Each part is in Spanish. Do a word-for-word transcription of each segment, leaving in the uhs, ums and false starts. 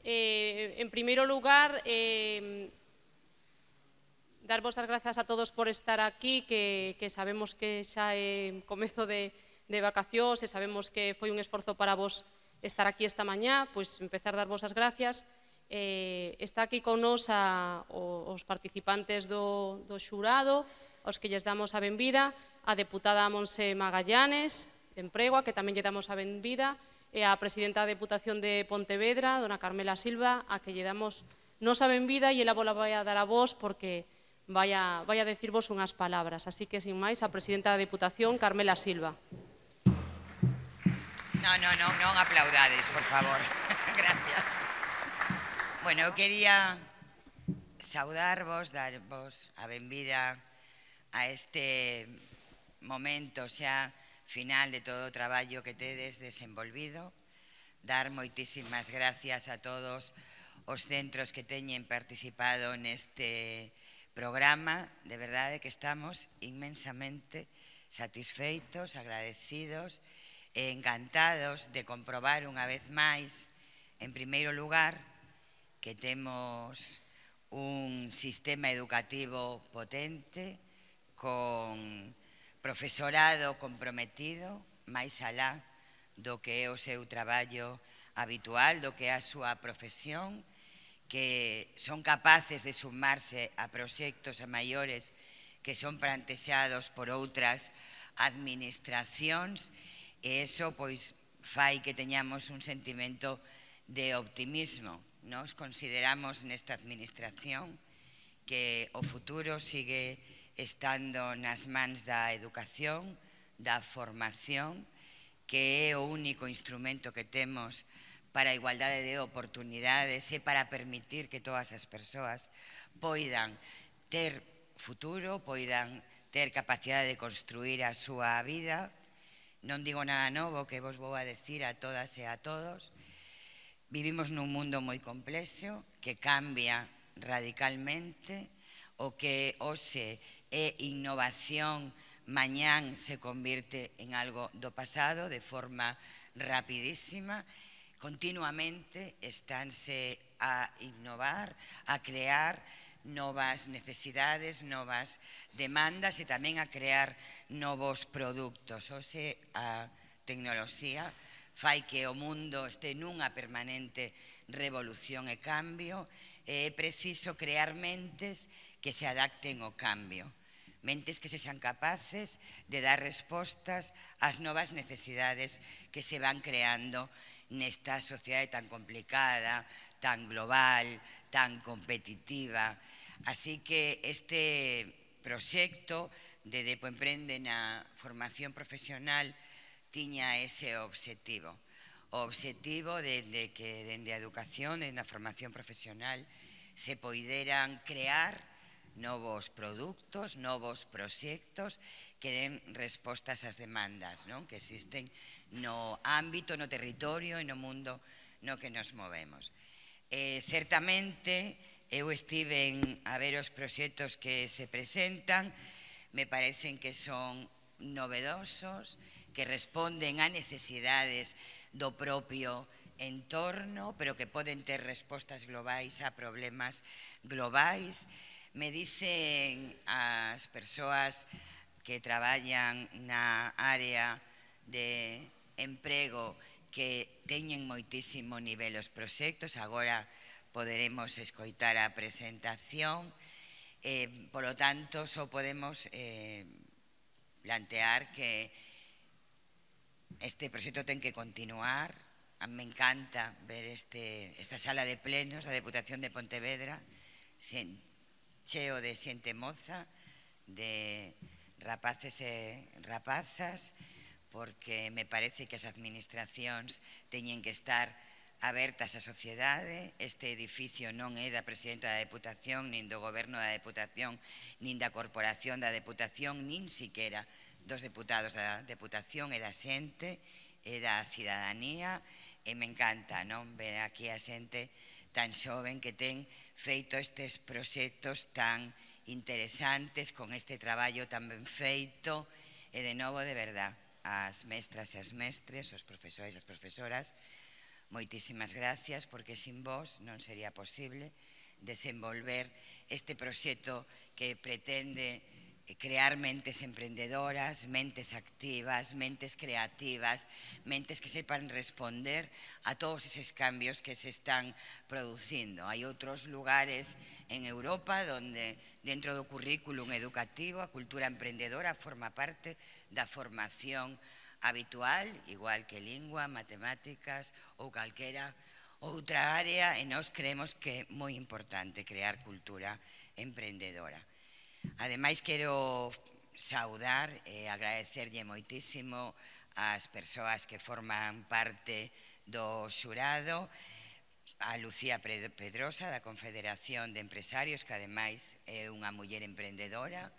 Eh, en primeiro lugar, eh, darvos as grazas a todos por estar aquí, que, que sabemos que xa é comezo de, de vacacións e sabemos que foi un esforzo para vos estar aquí esta mañá, pois empezar a darvos as gracias. Eh, está aquí con nos a, os participantes do, do xurado, aos que lles damos a benvida, a deputada Monse Magallanes, de Emprego, a que tamén lle damos a benvida, e a presidenta da Deputación de Pontevedra, dona Carmela Silva, a que lle damos nos a benvida e ela vola vai a dar a vos porque vai a, vai a decirvos unhas palabras. Así que, sin máis, a presidenta da Deputación, Carmela Silva. No, no, no, non aplaudades, por favor. Gracias. Bueno, eu quería saudarvos, darvos a benvida a este momento xa final de todo o traballo que tedes desenvolvido, dar moitísimas gracias a todos os centros que teñen participado neste programa. De verdade que estamos inmensamente satisfeitos, agradecidos e encantados de comprobar unha vez máis, en primeiro lugar, que temos un sistema educativo potente, con profesorado comprometido, máis alá do que é o seu traballo habitual, do que é a súa profesión, que son capaces de sumarse a proxectos a maiores que son plantexados por outras administracións, e iso pois fai que teñamos un sentimento de optimismo. Nos consideramos nesta administración que o futuro sigue estando nas mans da educación, da formación, que é o único instrumento que temos para a igualdade de oportunidades e para permitir que todas as persoas poidan ter futuro, poidan ter capacidade de construir a súa vida. Non digo nada novo que vos vou a decir a todas e a todos. Vivimos nun mundo moi complexo que cambia radicalmente. O que hoxe é innovación, mañán se convirte en algo do pasado de forma rapidísima. Continuamente estánse a innovar, a crear novas necesidades, novas demandas e tamén a crear novos produtos. Hoxe a tecnoloxía fai que o mundo este nunha permanente revolución e cambio, e é preciso crear mentes que se adapten ao cambio, mentes que sexan capaces de dar respostas ás novas necesidades que se van creando nesta sociedade tan complicada, tan global, tan competitiva. Así que este proxecto de Depo Emprende na formación profesional tiña ese obxectivo. O obxectivo de, de que dende a educación, dende a formación profesional, se poideran crear novos produtos, novos proxectos que den respostas ás demandas, non? Que existen no ámbito, no territorio e no mundo no que nos movemos. Eh, certamente, eu estive a ver os proxectos que se presentan, me parecen que son novedosos, que responden a necesidades do propio entorno, pero que poden ter respostas globais a problemas globais. Me dicen as persoas que traballan na área de emprego que teñen moitísimo nivel os proxectos. Agora poderemos escoitar a presentación. Eh, polo tanto, só podemos eh, plantear que este proxecto ten que continuar. Me encanta ver este, esta sala de plenos da Deputación de Pontevedra, cheo de xente moza, de rapaces e rapazas, porque me parece que as administracións teñen que estar abertas á sociedade. Este edificio non é da presidenta da Deputación, nin do goberno da Deputación, nin da corporación da Deputación, nin siquera dos deputados da Deputación, é da xente, é da cidadanía, e me encanta non ver aquí a xente tan xoven que ten feito estes proxectos tan interesantes, con este traballo tan ben feito, e de novo, de verdad, as mestras e as mestres, os profesores e as profesoras, moitísimas gracias, porque sin vos non sería posible desenvolver este proxecto que pretende crear mentes emprendedoras, mentes activas, mentes creativas, mentes que sepan responder a todos esos cambios que se están producindo. Hai outros lugares en Europa donde dentro do currículum educativo a cultura emprendedora forma parte da formación habitual, igual que lingua, matemáticas ou calquera outra área, e nós creemos que é moi importante crear cultura emprendedora. Ademais, quero saudar e agradecerlle moitísimo ás persoas que forman parte do xurado, a Lucía Pedrosa, da Confederación de Empresarios, que ademais é unha muller emprendedora,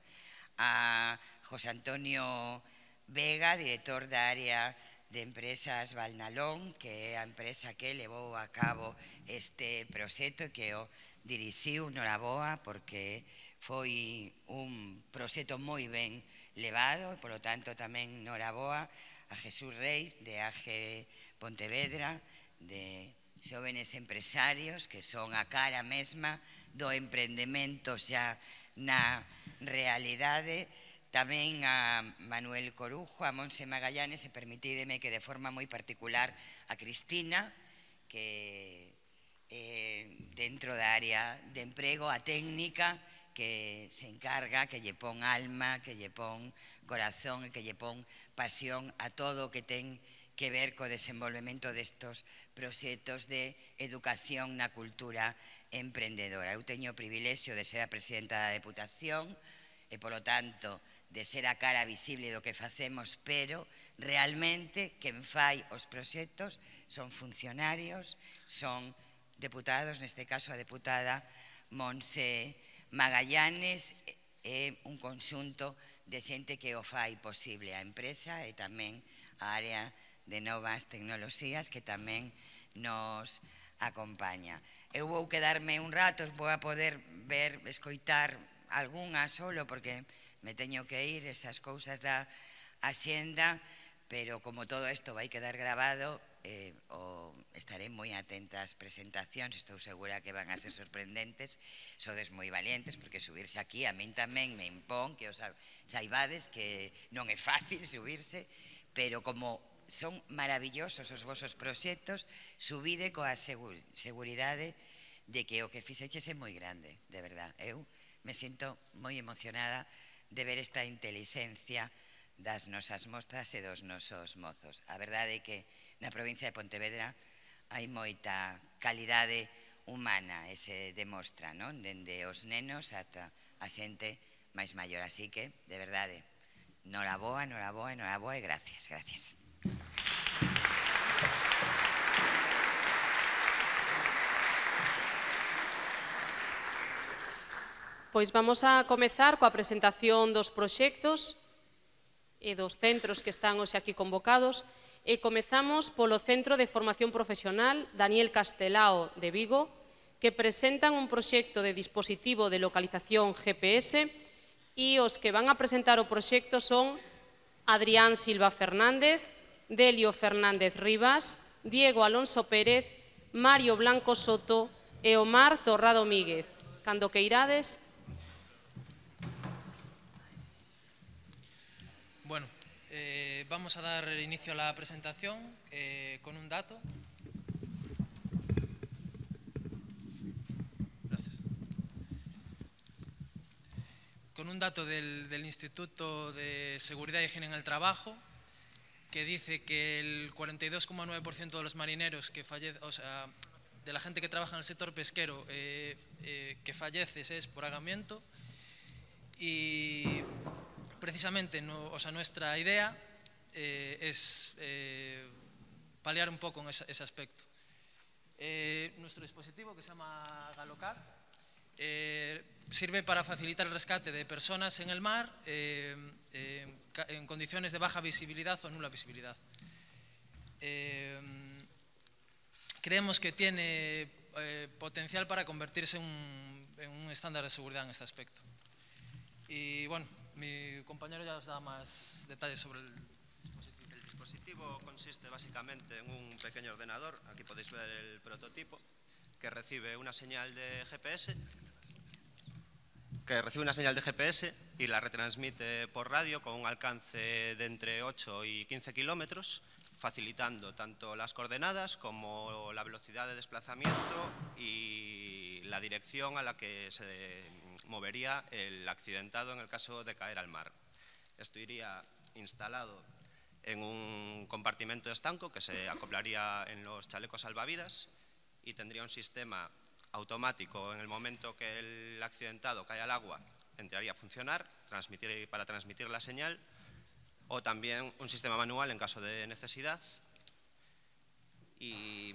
a José Antonio Vega, director da área de empresas Valnalón, que é a empresa que levou a cabo este proxecto e que o dirixiu. Noraboa, porque foi un proxecto moi ben levado e, polo tanto, tamén noraboa a Jesús Reis, de A G Pontevedra, de Xóvenes Empresarios, que son a cara mesma do emprendemento xa na realidade. Tamén a Manuel Corujo, a Monse Magallanes, e permitídeme que de forma moi particular a Cristina, que é dentro da área de emprego, a técnica, que se encarga, que lle pon alma, que lle pon corazón e que lle pon pasión a todo o que ten que ver co desenvolvemento destos proxectos de educación na cultura emprendedora. Eu teño o privilexio de ser a presidenta da Deputación e, polo tanto, de ser a cara visible do que facemos, pero realmente quen fai os proxectos son funcionarios, son deputados, neste caso a deputada Monse Magallanes, é un conxunto de xente que o fai posible, a empresa e tamén a área de novas tecnoloxías que tamén nos acompaña. Eu vou quedarme un rato, vou a poder ver, escoitar algunha solo, porque me teño que ir, esas cousas da axenda, pero como todo isto vai quedar grabado, eh, o estaré moi atenta ás presentacións, estou segura que van a ser sorprendentes. Sodes moi valientes, porque subirse aquí a min tamén me impón, que os saibades que non é fácil subirse, pero como son maravillosos os vosos proxectos, subide coa seguridade de que o que fixeches é moi grande, de verdad. Eu me sinto moi emocionada de ver esta inteligencia das nosas mostras e dos nosos mozos. A verdade é que na provincia de Pontevedra hai moita calidade humana e se demostra, non? Dende os nenos ata a xente máis maior. Así que, de verdade, noraboa, noraboa, noraboa e gracias, gracias. Pois vamos a comezar coa presentación dos proxectos e dos centros que están hoxe aquí convocados, e comezamos polo Centro de Formación Profesional Daniel Castelao de Vigo, que presentan un proxecto de dispositivo de localización G P S, e os que van a presentar o proxecto son Adrián Silva Fernández, Delio Fernández Rivas, Diego Alonso Pérez, Mario Blanco Soto e Omar Torrado Míguez. Cando que irades. Bueno, eh, vamos a dar inicio a la presentación eh, con un dato. Gracias. Con un dato del, del Instituto de Seguridad y Higiene en el Trabajo, que dice que el cuarenta y dos coma nueve por ciento de los marineros que fallecen, o sea, de la gente que trabaja en el sector pesquero eh, eh, que fallece es por ahogamiento. Y precisamente, no, o sea, nuestra idea eh, es eh, paliar un poco en ese, ese aspecto. Eh, nuestro dispositivo, que se llama Galocar, eh, sirve para facilitar el rescate de personas en el mar eh, eh, en condiciones de baja visibilidad o nula visibilidad. Eh, creemos que tiene eh, potencial para convertirse en un, en un estándar de seguridad en este aspecto. Y bueno, mi compañero ya os da más detalles sobre el dispositivo. El dispositivo proyecto consiste básicamente en un pequeño ordenador, aquí podéis ver el prototipo, que recibe una señal de G P S, que recibe una señal de G P S y la retransmite por radio con un alcance de entre ocho y quince kilómetros, facilitando tanto las coordenadas como la velocidad de desplazamiento y la dirección a la que se movería el accidentado en el caso de caer al mar. Esto iría instalado en un compartimento estanco que se acoplaría en los chalecos salvavidas y tendría un sistema automático en el momento que el accidentado cae al agua, entraría a funcionar transmitir, para transmitir la señal, o también un sistema manual en caso de necesidad. Y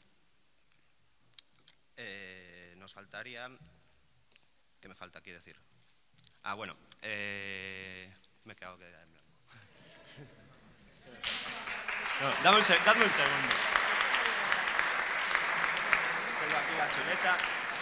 eh, nos faltaría... ¿Qué me falta aquí decir? Ah, bueno, eh, me he quedado que... No, dame un, dame un segundo. Tengo aquí la chuleta.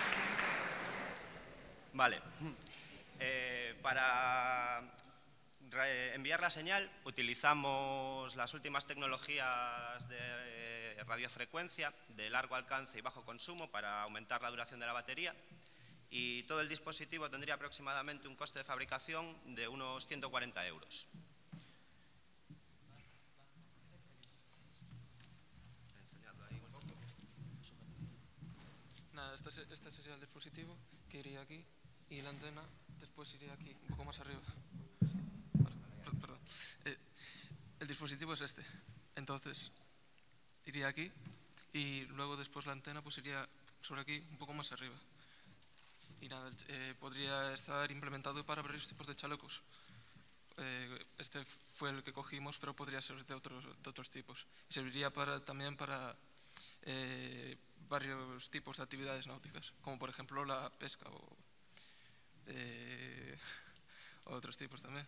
Vale. Eh, para enviar la señal utilizamos las últimas tecnologías de radiofrecuencia de largo alcance y bajo consumo para aumentar la duración de la batería, y todo el dispositivo tendría aproximadamente un coste de fabricación de unos ciento cuarenta euros. Nada, este, este sería el dispositivo que iría aquí y la antena después iría aquí, un poco más arriba. Perdón. Eh, el dispositivo es este, entonces iría aquí y luego después la antena pues iría sobre aquí, un poco más arriba. Y nada, eh, podría estar implementado para varios tipos de chalecos. Eh, este fue el que cogimos, pero podría ser de otros, de otros tipos. Y serviría para, también para eh, varios tipos de actividades náuticas, como por ejemplo la pesca o, eh, o otros tipos también.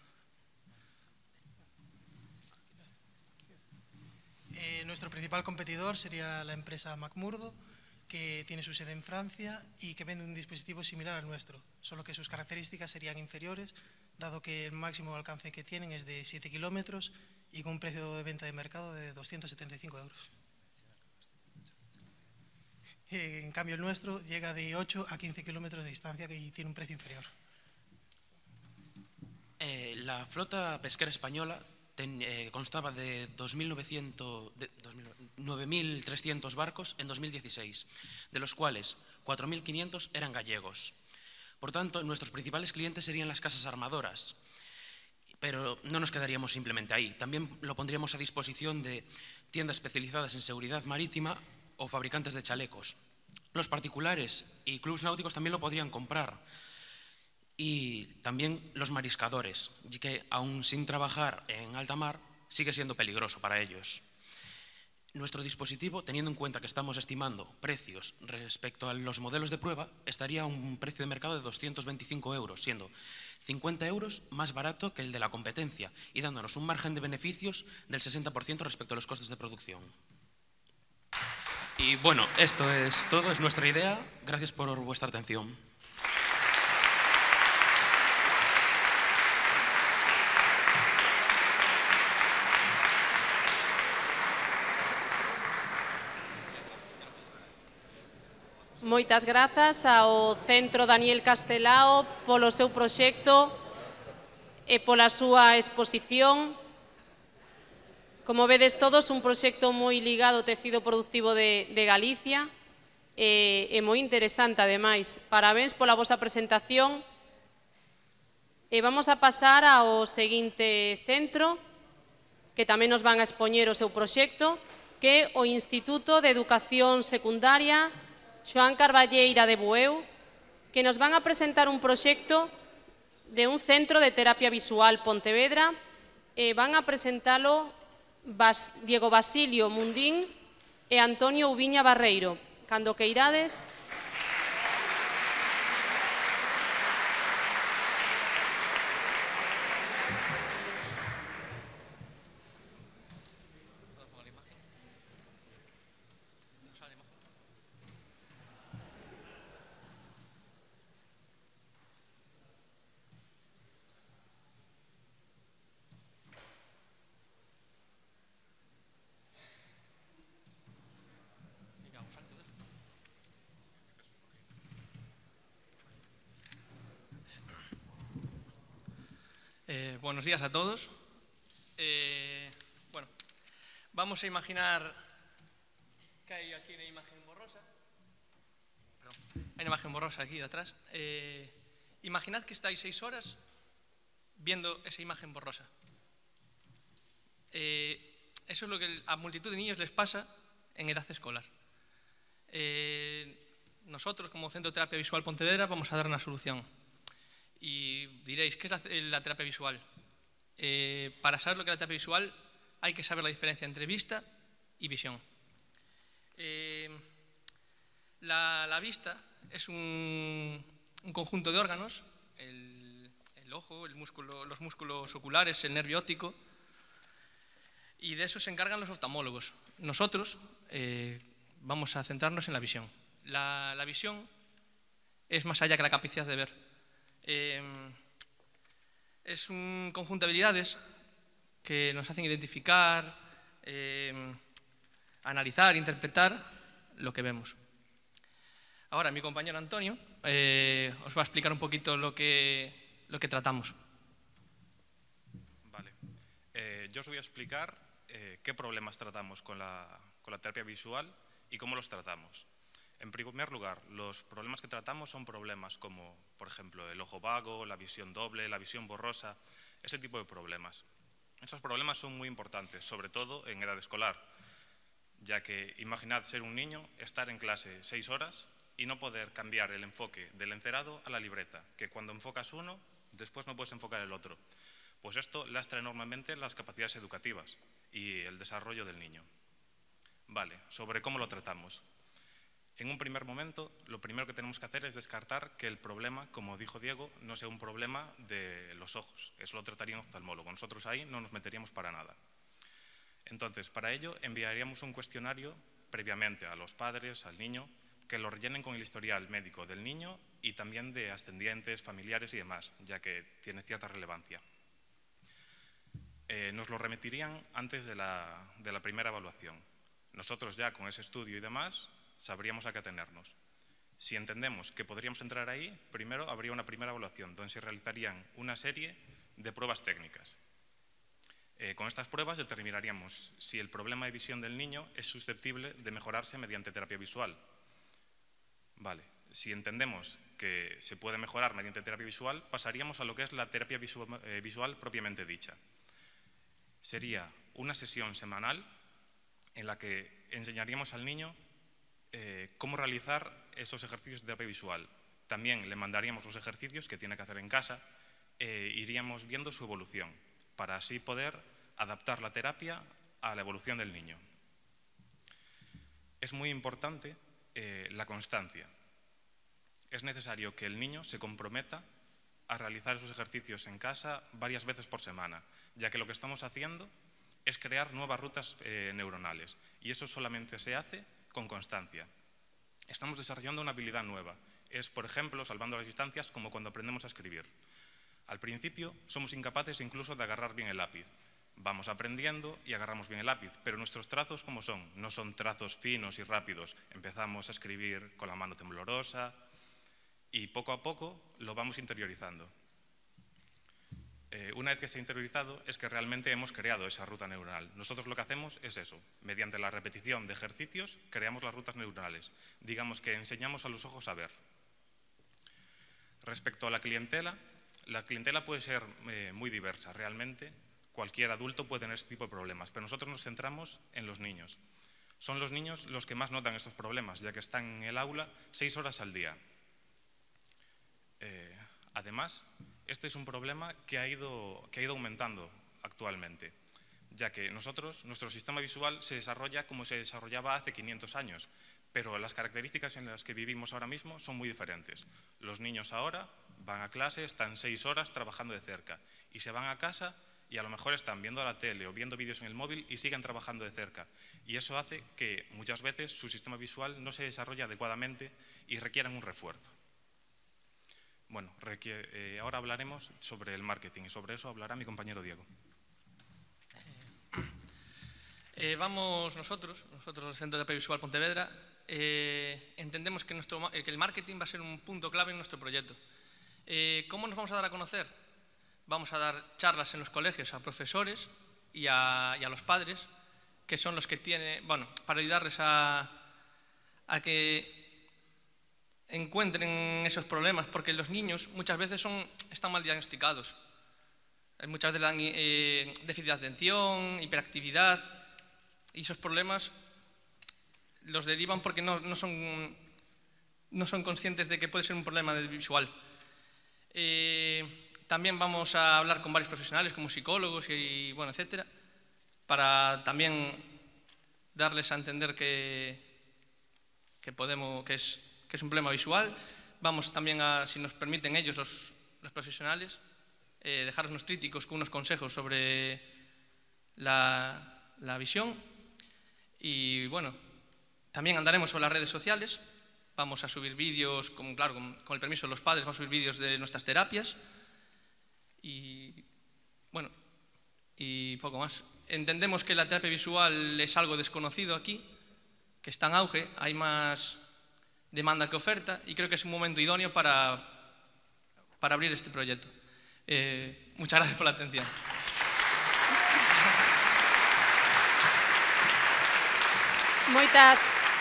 Eh, nuestro principal competidor sería la empresa McMurdo, que tiene su sede en Francia y que vende un dispositivo similar al nuestro, solo que sus características serían inferiores, dado que el máximo alcance que tienen es de siete kilómetros y con un precio de venta de mercado de doscientos setenta y cinco euros. En cambio, el nuestro llega de ocho a quince kilómetros de distancia y tiene un precio inferior. Eh, la flota pesquera española ten, eh, constaba de, dos mil novecientos, de nueve mil trescientos barcos en dos mil dieciséis, de los cuales cuatro mil quinientos eran gallegos. Por tanto, nuestros principales clientes serían las casas armadoras, pero no nos quedaríamos simplemente ahí. También lo pondríamos a disposición de tiendas especializadas en seguridad marítima o fabricantes de chalecos. Los particulares y clubes náuticos también lo podrían comprar. Y también los mariscadores, que aún sin trabajar en alta mar, sigue siendo peligroso para ellos. Nuestro dispositivo, teniendo en cuenta que estamos estimando precios respecto a los modelos de prueba, estaría a un precio de mercado de doscientos veinticinco euros, siendo cincuenta euros más barato que el de la competencia y dándonos un margen de beneficios del sesenta por ciento respecto a los costes de producción. Y bueno, esto es todo, es nuestra idea. Gracias por vuestra atención. Moitas grazas ao Centro Daniel Castelao polo seu proxecto e pola súa exposición. Como vedes todos, un proxecto moi ligado ao tecido productivo de, de Galicia e, e moi interesante, ademais. Parabéns pola vosa presentación. E vamos a pasar ao seguinte centro, que tamén nos van a expoñer o seu proxecto, que é o Instituto de Educación Secundaria Xoán Carballeira de Bueu, que nos van a presentar un proxecto de un centro de terapia visual Pontevedra e van a presentalo Bas, Diego Basilio Mundín e Antonio Ubiña Barreiro. Cando que irades... Eh, buenos días a todos. Eh, bueno, vamos a imaginar que hay aquí una imagen borrosa. Perdón, hay una imagen borrosa aquí de atrás. Eh, imaginad que estáis seis horas viendo esa imagen borrosa. Eh, eso es lo que a multitud de niños les pasa en edad escolar. Eh, nosotros, como Centro de Terapia Visual Pontevedra, vamos a dar una solución. Y diréis, ¿qué es la, la terapia visual? Eh, para saber lo que es la terapia visual hay que saber la diferencia entre vista y visión. Eh, la, la vista es un, un conjunto de órganos, el, el ojo, el músculo, los músculos oculares, el nervio óptico, y de eso se encargan los oftalmólogos. Nosotros eh, vamos a centrarnos en la visión. La, la visión es más allá que la capacidad de ver. Eh, es un conjunto de habilidades que nos hacen identificar, eh, analizar, interpretar lo que vemos. Ahora mi compañero Antonio eh, os va a explicar un poquito lo que, lo que tratamos. Vale. Eh, yo os voy a explicar eh, qué problemas tratamos con la, con la terapia visual y cómo los tratamos. En primer lugar, los problemas que tratamos son problemas como, por ejemplo, el ojo vago, la visión doble, la visión borrosa, ese tipo de problemas. Esos problemas son muy importantes, sobre todo en edad escolar, ya que imaginad ser un niño, estar en clase seis horas y no poder cambiar el enfoque del encerado a la libreta, que cuando enfocas uno, después no puedes enfocar el otro. Pues esto lastra enormemente las capacidades educativas y el desarrollo del niño. Vale, sobre cómo lo tratamos. En un primer momento, lo primero que tenemos que hacer es descartar que el problema, como dijo Diego, no sea un problema de los ojos. Eso lo trataría un oftalmólogo. Nosotros ahí no nos meteríamos para nada. Entonces, para ello, enviaríamos un cuestionario previamente a los padres, al niño, que lo rellenen con el historial médico del niño y también de ascendientes, familiares y demás, ya que tiene cierta relevancia. Eh, nos lo remitirían antes de la, de la primera evaluación. Nosotros ya con ese estudio y demás sabríamos a qué atenernos. Si entendemos que podríamos entrar ahí, primero habría una primera evaluación donde se realizarían una serie de pruebas técnicas. Eh, con estas pruebas determinaríamos si el problema de visión del niño es susceptible de mejorarse mediante terapia visual. Vale. Si entendemos que se puede mejorar mediante terapia visual, pasaríamos a lo que es la terapia visual, eh, visual propiamente dicha. Sería una sesión semanal en la que enseñaríamos al niño Eh, cómo realizar esos ejercicios de terapia visual. También le mandaríamos los ejercicios que tiene que hacer en casa e iríamos viendo su evolución para así poder adaptar la terapia a la evolución del niño. Es muy importante eh, la constancia. Es necesario que el niño se comprometa a realizar esos ejercicios en casa varias veces por semana, ya que lo que estamos haciendo es crear nuevas rutas eh, neuronales y eso solamente se hace con constancia. Estamos desarrollando una habilidad nueva. Es, por ejemplo, salvando las distancias, como cuando aprendemos a escribir. Al principio somos incapaces incluso de agarrar bien el lápiz. Vamos aprendiendo y agarramos bien el lápiz, pero nuestros trazos, ¿cómo son? No son trazos finos y rápidos. Empezamos a escribir con la mano temblorosa y poco a poco lo vamos interiorizando. Eh, una vez que está interiorizado es que realmente hemos creado esa ruta neuronal. Nosotros lo que hacemos es eso, mediante la repetición de ejercicios creamos las rutas neuronales. Digamos que enseñamos a los ojos a ver. Respecto a la clientela, la clientela puede ser eh, muy diversa. Realmente cualquier adulto puede tener este tipo de problemas, pero nosotros nos centramos en los niños. Son los niños los que más notan estos problemas, ya que están en el aula seis horas al día. Eh, además, este es un problema que ha ido, que ha ido aumentando actualmente, ya que nosotros, nuestro sistema visual se desarrolla como se desarrollaba hace quinientos años, pero las características en las que vivimos ahora mismo son muy diferentes. Los niños ahora van a clase, están seis horas trabajando de cerca y se van a casa y a lo mejor están viendo la tele o viendo vídeos en el móvil y siguen trabajando de cerca. Y eso hace que muchas veces su sistema visual no se desarrolle adecuadamente y requieran un refuerzo. Bueno, eh, ahora hablaremos sobre el marketing y sobre eso hablará mi compañero Diego. Eh, vamos nosotros, nosotros el Centro de Terapia Visual Pontevedra, eh, entendemos que, nuestro, que el marketing va a ser un punto clave en nuestro proyecto. Eh, ¿Cómo nos vamos a dar a conocer? vamos a dar charlas en los colegios a profesores y a, y a los padres, que son los que tienen, bueno, para ayudarles a, a que encuentren esos problemas, porque los niños muchas veces son, están mal diagnosticados. Muchas veces dan eh, déficit de atención, hiperactividad, y esos problemas los derivan porque no, no, son, no son conscientes de que puede ser un problema visual. Eh, también vamos a hablar con varios profesionales, como psicólogos y, bueno, etcétera, para también darles a entender que, que, podemos, que, es, que es un problema visual. Vamos también a, si nos permiten ellos, los, los profesionales, eh, dejaros unos trípticos con unos consejos sobre la, la visión. Y bueno, también andaremos sobre las redes sociales. Vamos a subir vídeos, con, claro, con, con el permiso de los padres, vamos a subir vídeos de nuestras terapias. Y bueno, y poco más. Entendemos que la terapia visual es algo desconocido aquí, que está en auge, hay más demanda que oferta, y creo que es un momento idóneo para, para abrir este proyecto. Eh, muchas gracias por la atención. Moitas,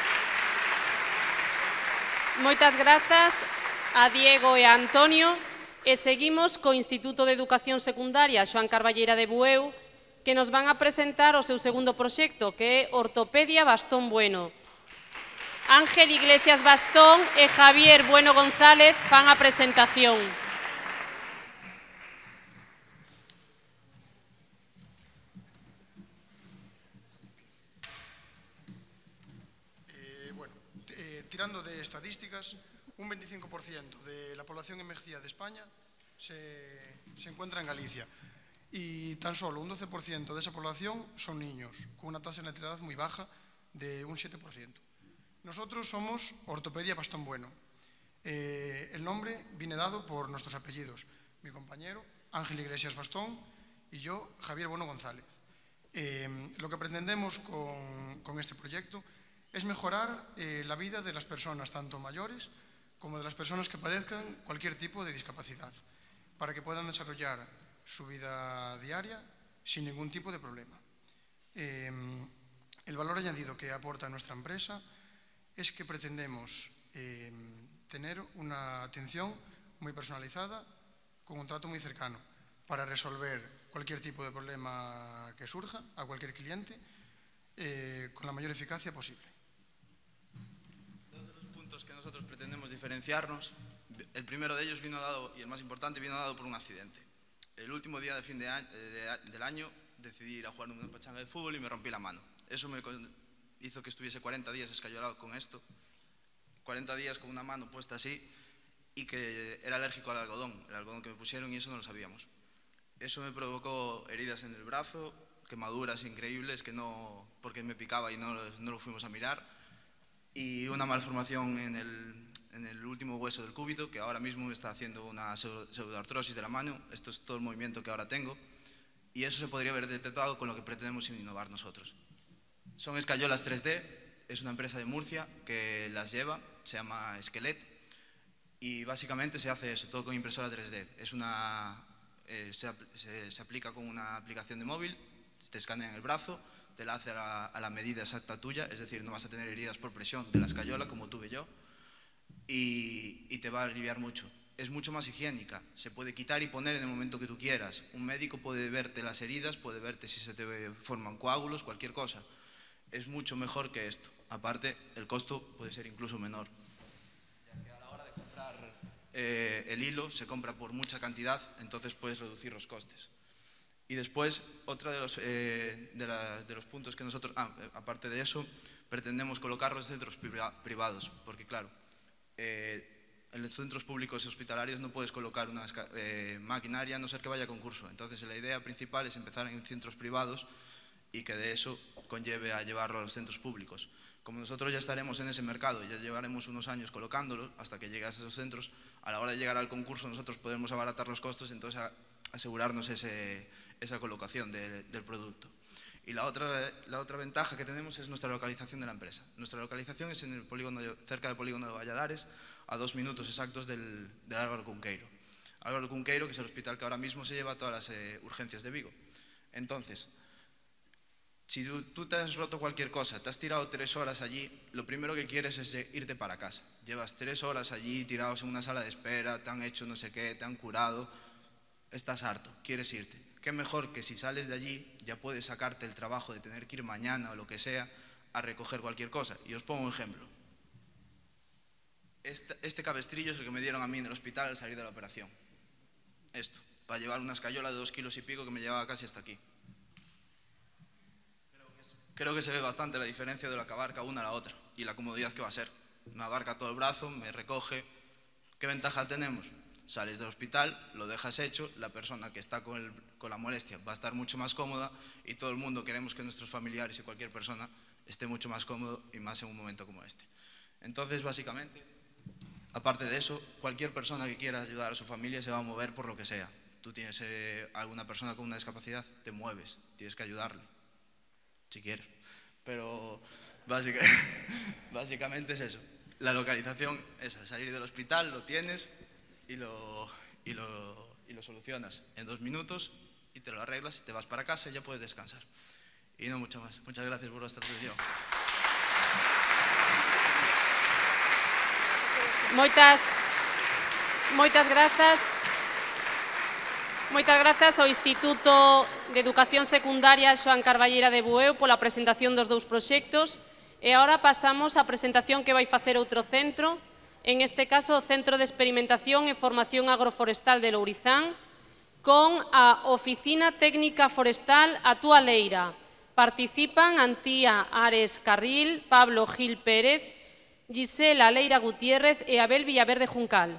moitas grazas a Diego e a Antonio, e seguimos co Instituto de Educación Secundaria Xoán Carballeira de Bueu, que nos van a presentar o seu segundo proxecto, que é Ortopedia Bastón Bueno. Ángel Iglesias Bastón e Javier Bueno González fan a presentación. Eh, bueno, eh, tirando de estadísticas, un veinticinco por ciento de la población emergida de España se, se encuentra en Galicia. Y tan solo un doce por ciento de esa población son niños, con una tasa de natalidad muy baja de un siete por ciento. Nosotros somos Ortopedia Bastón Bueno. Eh, el nombre viene dado por nuestros apellidos. Mi compañero, Ángel Iglesias Bastón, y yo, Javier Bueno González. Eh, lo que pretendemos con, con este proyecto es mejorar eh, la vida de las personas, tanto mayores como de las personas que padezcan cualquier tipo de discapacidad, para que puedan desarrollar su vida diaria sin ningún tipo de problema. Eh, el valor añadido que aporta nuestra empresa es que pretendemos eh, tener una atención muy personalizada, con un trato muy cercano, para resolver cualquier tipo de problema que surja a cualquier cliente eh, con la mayor eficacia posible. Dos de los puntos que nosotros pretendemos diferenciarnos, el primero de ellos vino dado, y el más importante, vino dado por un accidente. El último día de fin de año, de, del año decidí ir a jugar una pachanga de fútbol y me rompí la mano. Eso me hizo que estuviese cuarenta días escayolado con esto, cuarenta días con una mano puesta así, y que era alérgico al algodón, el algodón que me pusieron, y eso no lo sabíamos. Eso me provocó heridas en el brazo, quemaduras increíbles, que no, porque me picaba y no, no lo fuimos a mirar, y una malformación en el, en el último hueso del cúbito, que ahora mismo me está haciendo una pseudoartrosis de la mano. Esto es todo el movimiento que ahora tengo, y eso se podría haber detectado con lo que pretendemos innovar nosotros. Son escayolas tres D, es una empresa de Murcia que las lleva, se llama Esquelet, y básicamente se hace eso, todo con impresora tres D. Es una, eh, se, se, se aplica con una aplicación de móvil, te escanean el brazo, te la hace a la, a la medida exacta tuya, es decir, no vas a tener heridas por presión de la escayola como tuve yo, y, y te va a aliviar mucho. Es mucho más higiénica, se puede quitar y poner en el momento que tú quieras. Un médico puede verte las heridas, puede verte si se te forman coágulos, cualquier cosa. Es mucho mejor que esto. Aparte, el costo puede ser incluso menor. Ya que a la hora de comprar eh, el hilo se compra por mucha cantidad, entonces puedes reducir los costes. Y después, otro de los, eh, de, la, de los puntos que nosotros, ah, aparte de eso, pretendemos colocarlos en centros privados, porque claro, eh, en los centros públicos y hospitalarios no puedes colocar una eh, maquinaria a no ser que vaya a concurso. Entonces la idea principal es empezar en centros privados y que de eso conlleve a llevarlo a los centros públicos. Como nosotros ya estaremos en ese mercado, ya llevaremos unos años colocándolo hasta que llegue a esos centros, a la hora de llegar al concurso nosotros podemos abaratar los costos, entonces a, asegurarnos ese, esa colocación de, del producto. Y la otra, la otra ventaja que tenemos es nuestra localización de la empresa. Nuestra localización es en el polígono, cerca del polígono de Valladares, a dos minutos exactos del, del Álvaro Cunqueiro. Álvaro Cunqueiro, que es el hospital que ahora mismo se lleva todas las eh, urgencias de Vigo. Entonces, si tú, tú te has roto cualquier cosa, te has tirado tres horas allí, lo primero que quieres es irte para casa. Llevas tres horas allí tirados en una sala de espera, te han hecho no sé qué, te han curado, estás harto, quieres irte. Qué mejor que si sales de allí ya puedes sacarte el trabajo de tener que ir mañana o lo que sea a recoger cualquier cosa. Y os pongo un ejemplo. Este, este cabestrillo es el que me dieron a mí en el hospital al salir de la operación. Esto, para llevar una escayola de dos kilos y pico que me llevaba casi hasta aquí. Creo que se ve bastante la diferencia de lo que abarca una a la otra y la comodidad que va a ser. Me abarca todo el brazo, me recoge. ¿Qué ventaja tenemos? Sales del hospital, lo dejas hecho, la persona que está con, el, con la molestia va a estar mucho más cómoda y todo el mundo queremos que nuestros familiares y cualquier persona esté mucho más cómodo y más en un momento como este. Entonces, básicamente, aparte de eso, cualquier persona que quiera ayudar a su familia se va a mover por lo que sea. Tú tienes eh, alguna persona con una discapacidad, te mueves, tienes que ayudarle. Si quieres, pero básica, básicamente es eso. La localización es salir del hospital, lo tienes y lo, y, lo, y lo solucionas en dos minutos y te lo arreglas y te vas para casa y ya puedes descansar. Y no mucho más. Muchas gracias por vuestra atención. Moitas, moitas grazas. Moitas grazas ao Instituto de Educación Secundaria Xoán Carballeira de Bueu pola presentación dos dous proxectos e agora pasamos á presentación que vai facer outro centro, en este caso o Centro de Experimentación e Formación Agroforestal de Lourizán, con a Oficina Técnica Forestal Atualeira. Participan Antía Ares Carril, Pablo Gil Pérez, Gisela Leira Gutiérrez e Abel Villaverde Juncal.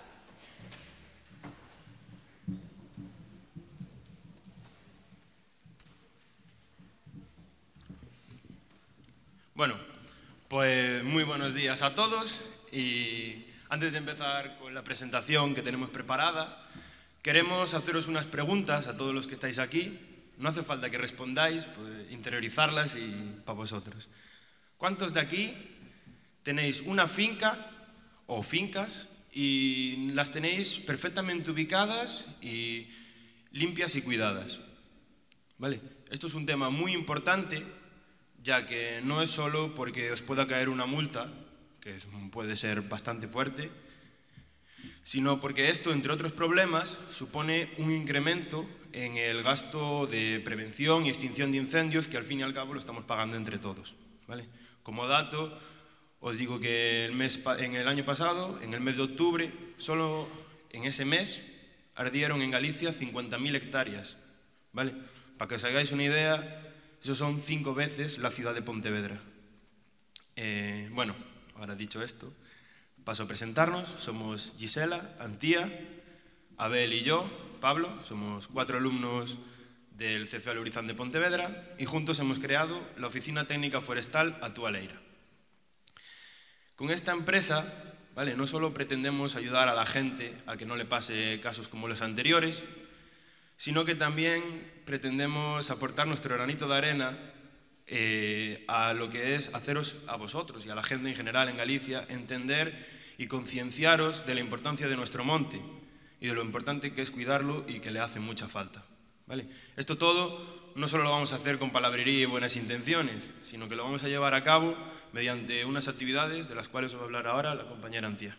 Bueno, pues muy buenos días a todos y antes de empezar con la presentación que tenemos preparada, queremos haceros unas preguntas a todos los que estáis aquí. No hace falta que respondáis, pues interiorizarlas y para vosotros. ¿Cuántos de aquí tenéis una finca o fincas y las tenéis perfectamente ubicadas y limpias y cuidadas? ¿Vale? Esto es un tema muy importante, ya que no es solo porque os pueda caer una multa, que puede ser bastante fuerte, sino porque esto, entre otros problemas, supone un incremento en el gasto de prevención y extinción de incendios que al fin y al cabo lo estamos pagando entre todos, ¿vale? Como dato, os digo que el mes, en el año pasado, en el mes de octubre, solo en ese mes ardieron en Galicia cincuenta mil hectáreas, ¿vale? Para que os hagáis una idea, eso son cinco veces la ciudad de Pontevedra. Eh, bueno, ahora dicho esto, paso a presentarnos. Somos Gisela, Antía, Abel y yo, Pablo. Somos cuatro alumnos del C F A Lourizán de Pontevedra y juntos hemos creado la Oficina Técnica Forestal Atualeira. Con esta empresa, ¿vale?, no solo pretendemos ayudar a la gente a que no le pase casos como los anteriores, sino que también pretendemos aportar nuestro granito de arena eh, a lo que es haceros a vosotros y a la gente en general en Galicia entender y concienciaros de la importancia de nuestro monte y de lo importante que es cuidarlo y que le hace mucha falta, ¿vale? Esto todo no solo lo vamos a hacer con palabrería y buenas intenciones, sino que lo vamos a llevar a cabo mediante unas actividades de las cuales os va a hablar ahora la compañera Antía.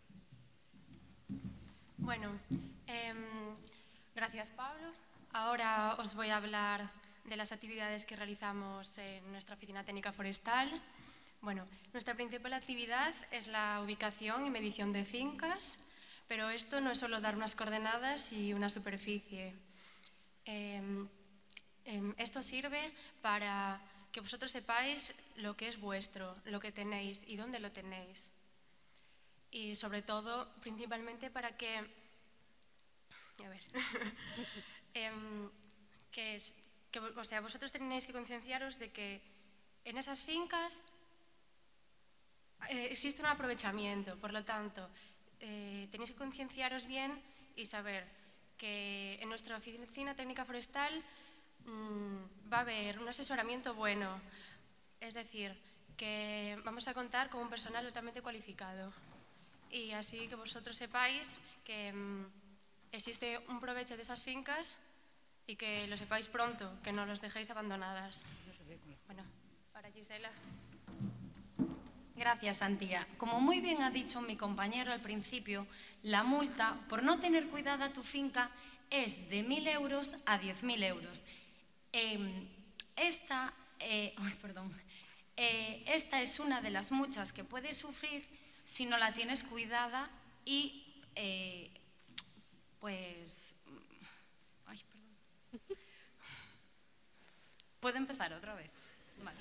Bueno, eh, gracias Pablo. Ahora os voy a hablar de las actividades que realizamos en nuestra Oficina Técnica Forestal. Bueno, nuestra principal actividad es la ubicación y medición de fincas, pero esto no es solo dar unas coordenadas y una superficie. Eh, eh, esto sirve para que vosotros sepáis lo que es vuestro, lo que tenéis y dónde lo tenéis. Y sobre todo, principalmente para que... A ver... eh, que, es, que o sea, vosotros tenéis que concienciaros de que en esas fincas eh, existe un aprovechamiento, por lo tanto, eh, tenéis que concienciaros bien y saber que en nuestra Oficina Técnica Forestal mmm, va a haber un asesoramiento bueno, es decir, que vamos a contar con un personal altamente cualificado y así que vosotros sepáis que... Mmm, existe un provecho de esas fincas y que lo sepáis pronto, que no los dejéis abandonadas. Bueno, para Gisela. Gracias, Antía. Como muy bien ha dicho mi compañero al principio, la multa por no tener cuidada tu finca es de mil euros a diez mil euros. Eh, esta, eh, oh, perdón, eh, esta es una de las muchas que puedes sufrir si no la tienes cuidada y, eh, pues... Ay, perdón. ¿Puedo empezar otra vez? Vale.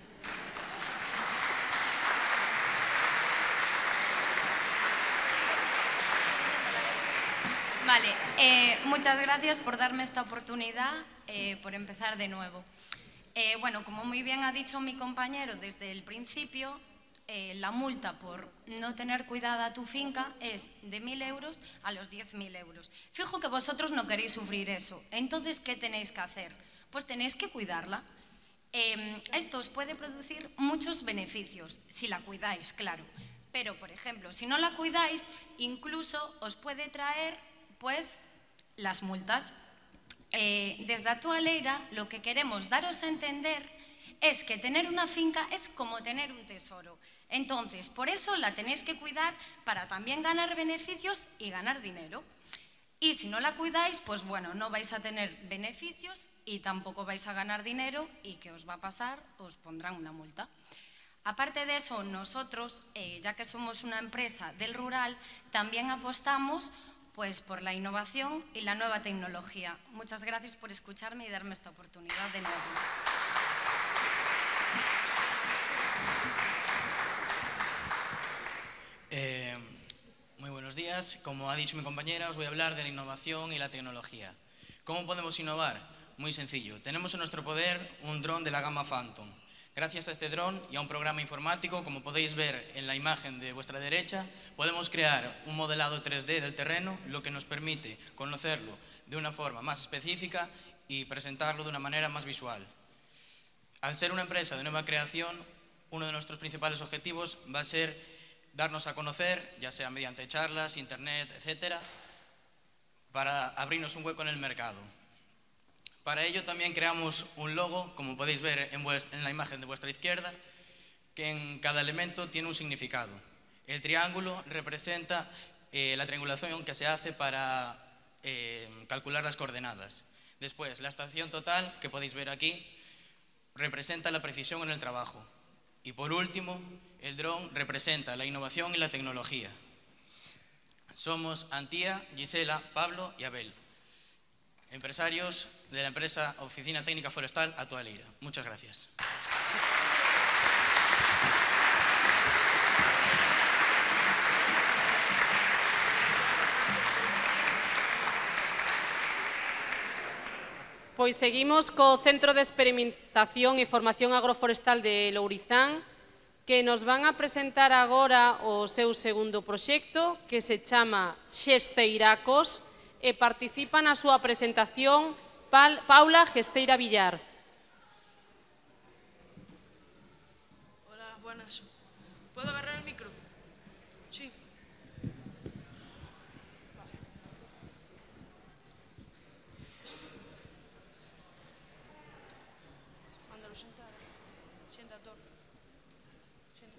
Vale, eh, muchas gracias por darme esta oportunidad, eh, por empezar de nuevo. Eh, bueno, como muy bien ha dicho mi compañero desde el principio, eh, la multa por no tener cuidada tu finca es de mil euros a los diez mil euros. Fijo que vosotros no queréis sufrir eso. Entonces, ¿qué tenéis que hacer? Pues tenéis que cuidarla. Eh, esto os puede producir muchos beneficios, si la cuidáis, claro. Pero, por ejemplo, si no la cuidáis, incluso os puede traer, pues, las multas. Eh, desde Actualeira, lo que queremos daros a entender es que tener una finca es como tener un tesoro. Entonces, por eso la tenéis que cuidar para también ganar beneficios y ganar dinero. Y si no la cuidáis, pues bueno, no vais a tener beneficios y tampoco vais a ganar dinero y ¿qué os va a pasar? Os pondrán una multa. Aparte de eso, nosotros, eh, ya que somos una empresa del rural, también apostamos pues, por la innovación y la nueva tecnología. Muchas gracias por escucharme y darme esta oportunidad de nuevo. Eh, muy buenos días. Como ha dicho mi compañera, os voy a hablar de la innovación y la tecnología. ¿Cómo podemos innovar? Muy sencillo. Tenemos en nuestro poder un dron de la gama Phantom. Gracias a este dron y a un programa informático, como podéis ver en la imagen de vuestra derecha, podemos crear un modelado tres D del terreno, lo que nos permite conocerlo de una forma más específica y presentarlo de una manera más visual. Al ser una empresa de nueva creación, uno de nuestros principales objetivos va a ser darnos a conocer, ya sea mediante charlas, internet, etcétera, para abrirnos un hueco en el mercado. Para ello también creamos un logo, como podéis ver en, en la imagen de vuestra izquierda, que en cada elemento tiene un significado. El triángulo representa eh, la triangulación que se hace para eh, calcular las coordenadas. Después, la estación total, que podéis ver aquí, representa la precisión en el trabajo. Y por último, el dron representa la innovación y la tecnología. Somos Antía, Gisela, Pablo y Abel, empresarios de la empresa Oficina Técnica Forestal Actualeira. Muchas gracias. Pois seguimos co Centro de Experimentación e Formación Agroforestal de Lourizán, que nos van a presentar agora o seu segundo proxecto, que se chama Xesteiracos, e participa na súa presentación Paula Gesteira Villar. Hola, buenas. ¿Puedo agarrar el micro? Sí. Vale. Mándalo sentar. Sienta, Tor. Sienta.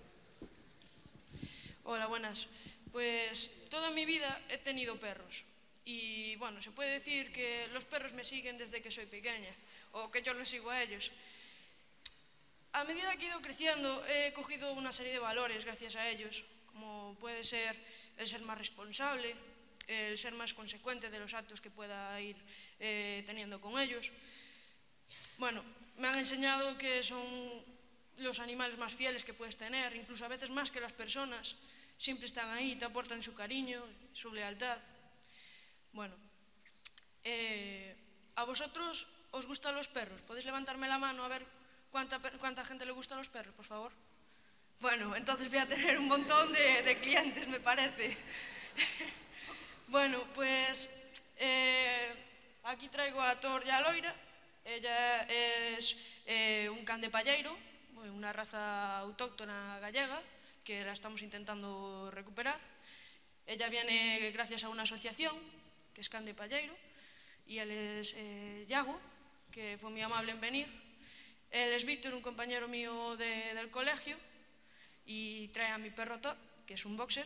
Hola, buenas. Pues toda mi vida he tenido perros. Y bueno, se puede decir que los perros me siguen desde que soy pequeña, o que yo los sigo a ellos. A medida que he ido creciendo, he cogido una serie de valores gracias a ellos, como puede ser el ser más responsable, el ser más consecuente de los actos que pueda ir eh, teniendo con ellos. Bueno, me han enseñado que son los animales más fieles que puedes tener, incluso a veces más que las personas. Siempre están ahí, te aportan su cariño, su lealtad. Bueno, eh, ¿a vosotros os gustan los perros? ¿Podéis levantarme la mano a ver cuánta, cuánta gente le gustan los perros, por favor? Bueno, entonces voy a tener un montón de, de clientes, me parece. Bueno, pues eh, aquí traigo a Tor y a Loira. Ella es eh, un can de palleiro, una raza autóctona gallega, que la estamos intentando recuperar. Ella viene gracias a una asociación que es can de Palleiro, y él es eh, Iago, que fue muy amable en venir. Él es Víctor, un compañero mío de, del colegio, y trae a mi perro Thor, que es un boxer.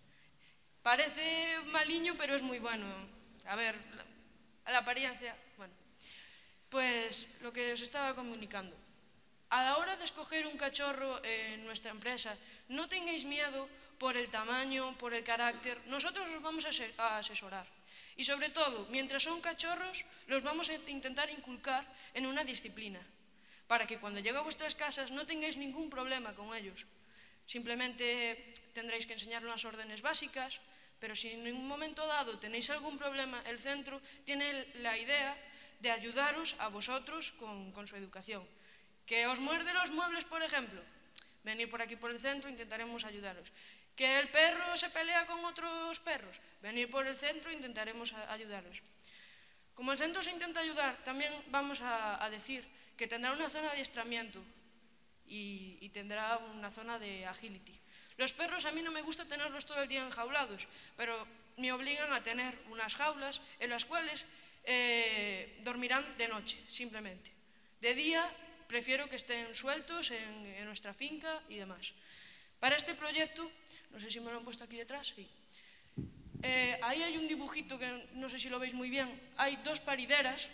Parece maliño, pero es muy bueno. A ver, a la apariencia, bueno. Pues lo que os estaba comunicando. A la hora de escoger un cachorro en nuestra empresa, no tengáis miedo por el tamaño, por el carácter. Nosotros os vamos a asesorar. Y sobre todo, mientras son cachorros, los vamos a intentar inculcar en una disciplina, para que cuando llegue a vuestras casas no tengáis ningún problema con ellos. Simplemente tendréis que enseñar unas órdenes básicas, pero si en un momento dado tenéis algún problema, el centro tiene la idea de ayudaros a vosotros con, con su educación. Que os muerde los muebles, por ejemplo, venir por aquí por el centro, intentaremos ayudaros. Que el perro se pelea con otros perros, venir por el centro, intentaremos ayudaros. Como el centro se intenta ayudar, también vamos a, a decir que tendrá una zona de adiestramiento y, y tendrá una zona de agility. Los perros a mí no me gusta tenerlos todo el día enjaulados, pero me obligan a tener unas jaulas en las cuales eh, dormirán de noche, simplemente. De día prefiero que estén sueltos en, en nuestra finca y demás. Para este proyecto, no sé si me lo han puesto aquí detrás, sí. Eh, ahí hay un dibujito que no sé si lo veis muy bien. Hay dos parideras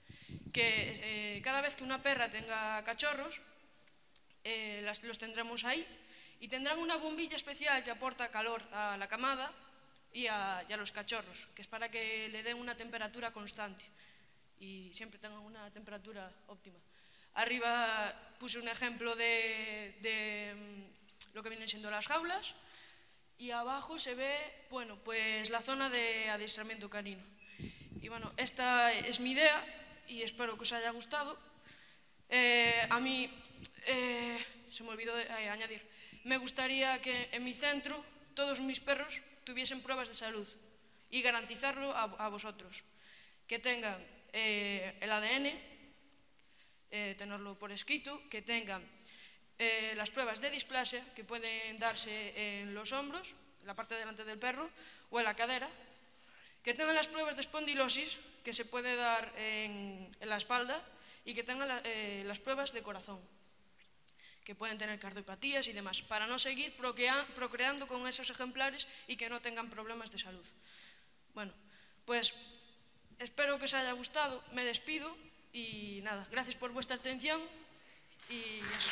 que eh, cada vez que una perra tenga cachorros, eh, las, los tendremos ahí y tendrán una bombilla especial que aporta calor a la camada y a, y a los cachorros, que es para que le den una temperatura constante y siempre tengan una temperatura óptima. Arriba puse un ejemplo de, de lo que vienen siendo las jaulas y abajo se ve, bueno, pues la zona de adiestramiento canino. Y bueno, esta es mi idea y espero que os haya gustado. Eh, a mí, eh, se me olvidó de, eh, añadir, me gustaría que en mi centro todos mis perros tuviesen pruebas de salud y garantizarlo a, a vosotros. Que tengan eh, el A D N, eh, tenerlo por escrito, que tengan eh, las pruebas de displasia que pueden darse en los hombros, en la parte de delante del perro o en la cadera, que tengan las pruebas de espondilosis que se puede dar en, en la espalda y que tengan la, eh, las pruebas de corazón, que pueden tener cardiopatías y demás, para no seguir procreando con esos ejemplares y que no tengan problemas de salud. Bueno, pues espero que os haya gustado, me despido y nada, gracias por vuestra atención y eso.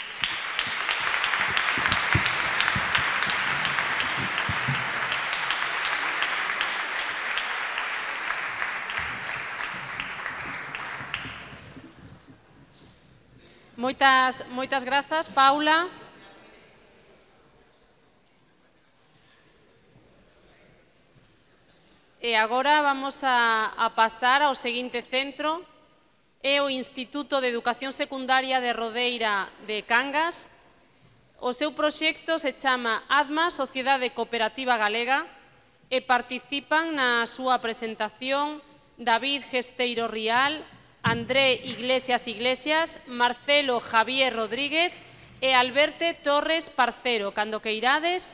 Moitas, moitas grazas, Paula. E agora vamos a, a pasar ao seguinte centro, é o Instituto de Educación Secundaria de Rodeira de Cangas. O seu proxecto se chama ADMA, Sociedade Cooperativa Galega, e participan na súa presentación David Gesteiro Rial, André Iglesias Iglesias, Marcelo Javier Rodríguez e Alberto Torres Parcero. Cando que irades.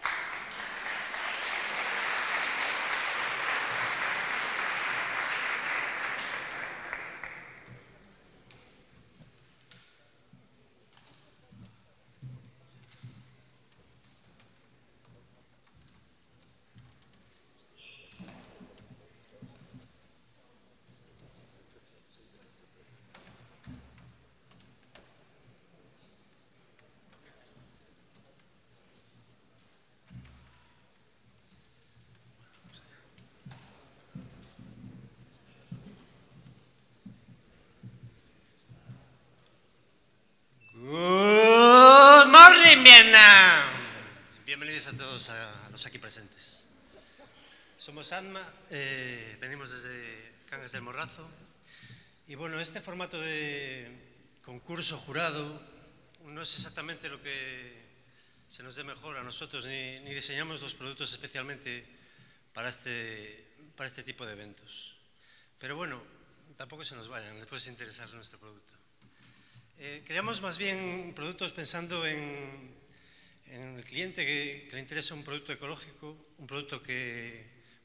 Good morning, Vietnam. Bienvenidos a todos a los aquí presentes. Somos ADMA, eh, venimos desde Cangas del Morrazo y bueno, este formato de concurso jurado no es exactamente lo que se nos dé mejor a nosotros, ni, ni diseñamos los productos especialmente para este, para este tipo de eventos. Pero bueno, tampoco se nos vayan, les puede interesar nuestro producto. Eh, creamos más bien productos pensando en, en el cliente que, que le interesa un producto ecológico, un producto que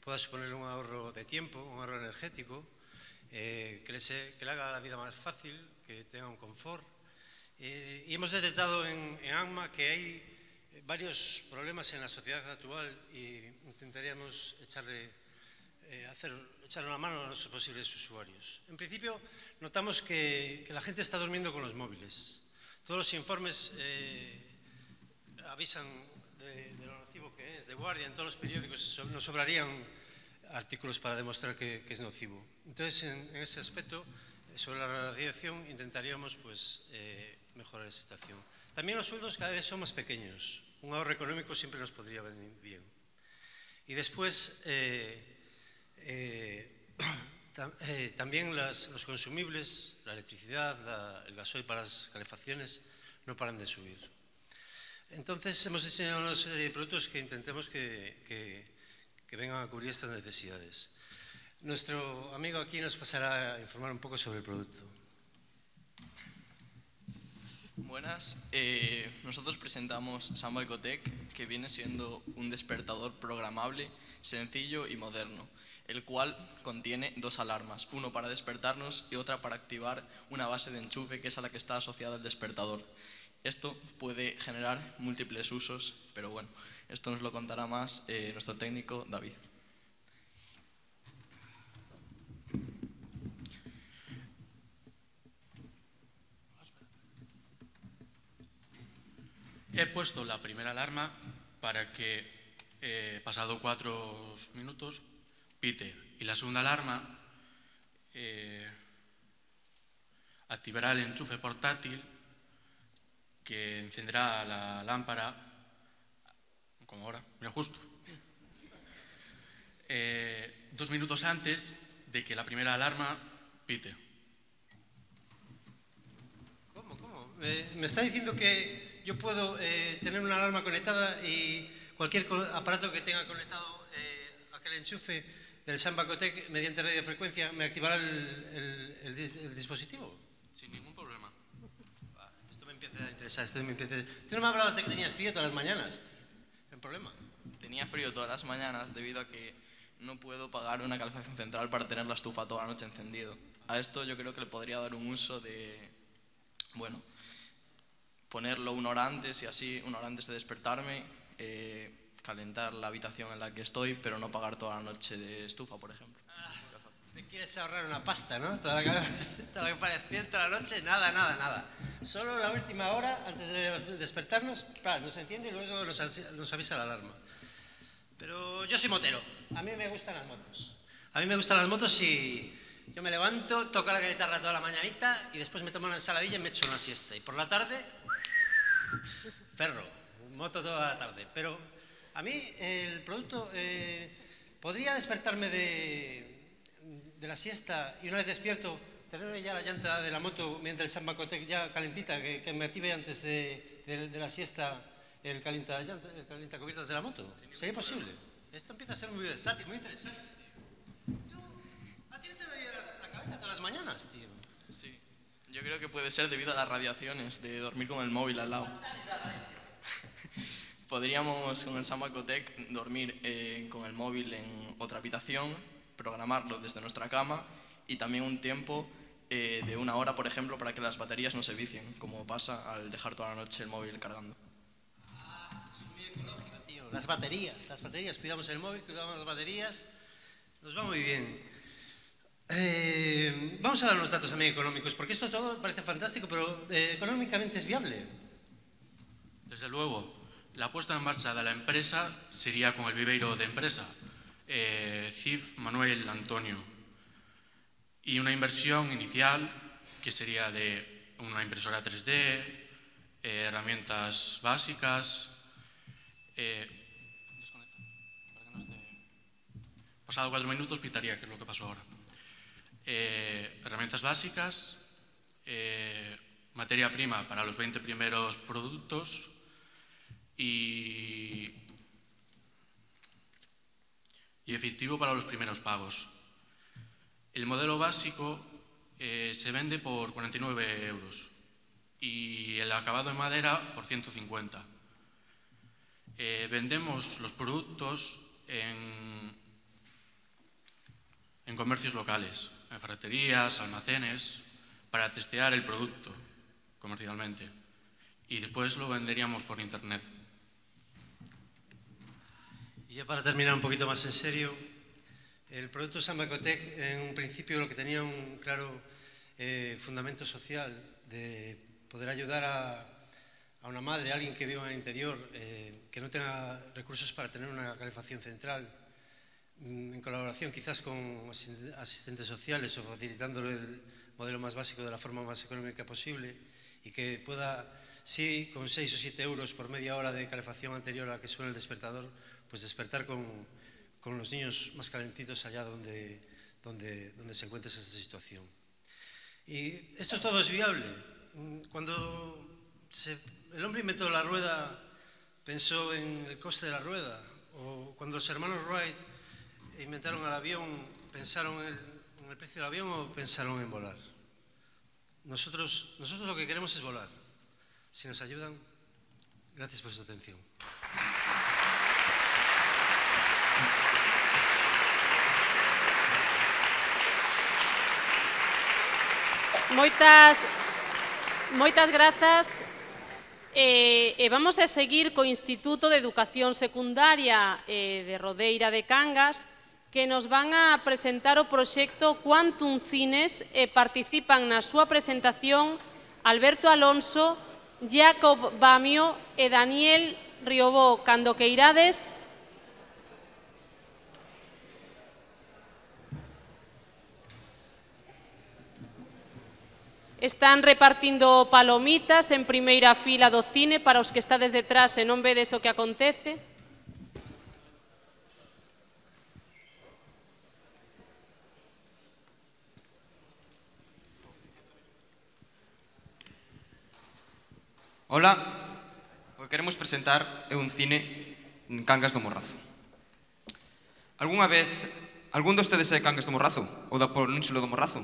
pueda suponer un ahorro de tiempo, un ahorro energético, eh, que, les, que le haga la vida más fácil, que tenga un confort. Eh, y hemos detectado en, en ANMA que hay varios problemas en la sociedad actual y intentaríamos echarle, eh, hacer, echarle una mano a nuestros posibles usuarios. En principio, notamos que, que la gente está durmiendo con los móviles. Todos los informes eh, avisan de, de lo nocivo que es, de Guardian, en todos los periódicos nos sobrarían artículos para demostrar que, que es nocivo. Entonces, en, en ese aspecto, sobre la radiación, intentaríamos pues, eh, mejorar la situación. También los sueldos cada vez son más pequeños. Un ahorro económico siempre nos podría venir bien. Y después, eh, eh, tam, eh, también las, los consumibles, la electricidad, la, el gasoil para las calefacciones, no paran de subir. Entonces, hemos diseñado una serie de productos que intentemos que, que, que vengan a cubrir estas necesidades. Nuestro amigo aquí nos pasará a informar un poco sobre el producto. Buenas, eh, nosotros presentamos Samba Ecotec, que viene siendo un despertador programable, sencillo y moderno, el cual contiene dos alarmas, uno para despertarnos y otra para activar una base de enchufe que es a la que está asociada el despertador. Esto puede generar múltiples usos, pero bueno, esto nos lo contará más eh, nuestro técnico David. He puesto la primera alarma para que, eh, pasado cuatro minutos, pite. Y la segunda alarma eh, activará el enchufe portátil que encenderá la lámpara, como ahora, mira justo, eh, dos minutos antes de que la primera alarma pite. ¿Cómo? ¿Cómo? Me, me está diciendo que yo puedo eh, tener una alarma conectada y cualquier aparato que tenga conectado eh, aquel enchufe del Samba Ecotec mediante radiofrecuencia me activará el, el, el, el dispositivo. Sin ningún problema. Ah, esto me empieza a interesar. Esto me empieza a... Tú no me hablabas de que tenías frío todas las mañanas, tío. ¿El problema? Tenía frío todas las mañanas debido a que no puedo pagar una calefacción central para tener la estufa toda la noche encendido. A esto yo creo que le podría dar un uso de, bueno, ponerlo una hora antes y así, una hora antes de despertarme, eh, calentar la habitación en la que estoy, pero no pagar toda la noche de estufa, por ejemplo. Ah, te quieres ahorrar una pasta, ¿no? Toda la, toda la calefacción toda la noche, nada, nada, nada. Solo la última hora, antes de despertarnos, claro, nos enciende y luego nos, nos avisa la alarma. Pero yo soy motero, a mí me gustan las motos. A mí me gustan las motos y yo me levanto, toco la guitarra toda la mañanita y después me tomo una ensaladilla y me echo una siesta. Y por la tarde, ferro, moto toda la tarde. Pero a mí el producto eh, podría despertarme de, de la siesta y una vez despierto, tener ya la llanta de la moto mientras el Samba Ecotec ya calentita, que, que me active antes de, de, de la siesta el calienta, el calienta cubiertas de la moto. ¿Sería posible? Esto empieza a ser muy versátil, muy interesante, tío. ¿A ti no te daría la cabeza todas las mañanas, tío? Sí, yo creo que puede ser debido a las radiaciones, de dormir con el móvil al lado. Podríamos con el Samba Ecotec dormir eh, con el móvil en otra habitación, programarlo desde nuestra cama y también un tiempo eh, de una hora, por ejemplo, para que las baterías no se vicien, como pasa al dejar toda la noche el móvil cargando. Ah, es muy ecológico, tío. Las baterías, las baterías, cuidamos el móvil, cuidamos las baterías, nos va muy bien. Eh, vamos a dar unos datos también económicos, porque esto todo parece fantástico, pero eh, económicamente es viable. Desde luego. La puesta en marcha de la empresa sería con el viveiro de empresa, eh, C I F Manuel Antonio, y una inversión inicial que sería de una impresora tres D, eh, herramientas básicas, eh, desconecta, para que no esté... Pasado cuatro minutos pitaría, que es lo que pasó ahora. Eh, herramientas básicas, eh, materia prima para los veinte primeros productos, Y, y efectivo para los primeros pagos. El modelo básico eh, se vende por cuarenta y nueve euros y el acabado en madera por ciento cincuenta. Eh, vendemos los productos en en comercios locales, en ferreterías, almacenes, para testear el producto comercialmente. Y después lo venderíamos por internet. Y ya para terminar un poquito más en serio, el producto Samba Ecotec en un principio lo que tenía un claro eh, fundamento social de poder ayudar a, a una madre, a alguien que viva en el interior, eh, que no tenga recursos para tener una calefacción central, en colaboración quizás con asistentes sociales o facilitándole el modelo más básico de la forma más económica posible y que pueda, sí, con seis o siete euros por media hora de calefacción anterior a la que suena el despertador, pues despertar con, con los niños más calentitos allá donde, donde, donde se encuentre esa situación. Y esto todo es viable. Cuando se, el hombre inventó la rueda, pensó en el coste de la rueda, o cuando los hermanos Wright inventaron el avión, ¿pensaron en el, en el precio del avión o pensaron en volar? Nosotros, nosotros lo que queremos es volar. Si nos ayudan, gracias por su atención. Moitas, moitas grazas. E, e vamos a seguir co Instituto de Educación Secundaria eh, de Rodeira de Cangas, que nos van a presentar o proxecto Quantum Cines e participan na súa presentación Alberto Alonso, Jacob Bamio e Daniel Riobó. Cando que irades, están repartindo palomitas en primeira fila do cine para os que estades detrás e non vedes o que acontece. Ola, o que queremos presentar é un cine en Cangas do Morrazo. Algúnha vez, algún de ustedes é de Cangas do Morrazo? Ou da Península do Morrazo?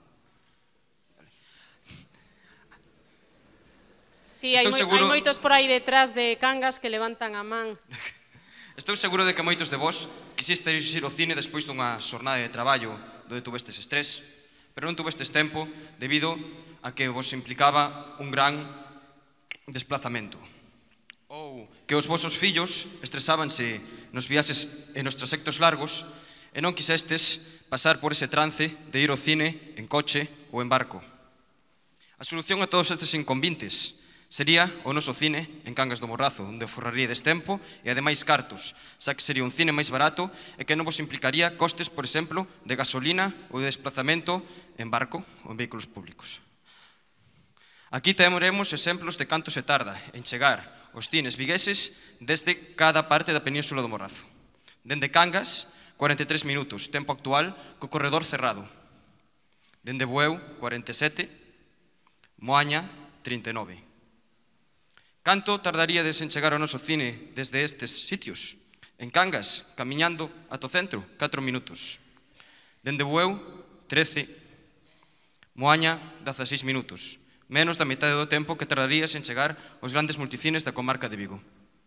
Sí, hai, moi, seguro... hai moitos por aí detrás de Cangas que levantan a man. Estou seguro de que moitos de vós quisistes ir ao cine despois dunha xornada de traballo onde tuvestes estrés, pero non tuvestes tempo debido a que vos implicaba un gran desplazamento. Ou que os vosos fillos estresábanse nos viaxes e nos trasectos largos e non quisestes pasar por ese trance de ir ao cine en coche ou en barco. A solución a todos estes inconvintes sería o noso cine en Cangas do Morrazo, onde forraríades tempo e ademais cartos, xa que sería un cine máis barato e que non vos implicaría costes, por exemplo, de gasolina ou de desplazamento en barco ou en vehículos públicos. Aquí teremos exemplos de canto se tarda en chegar aos cines vigueses desde cada parte da Península do Morrazo. Dende Cangas, cuarenta e tres minutos, tempo actual co corredor cerrado. Dende Bueu, cuarenta e sete, Moaña, trinta e nove. Canto tardaríades en chegar ao noso cine desde estes sitios? En Cangas, camiñando ata o centro, catro minutos. Dende Bueu, trece. Moaña, dezaseis minutos. Menos da metade do tempo que tardarías en chegar aos grandes multicines da comarca de Vigo.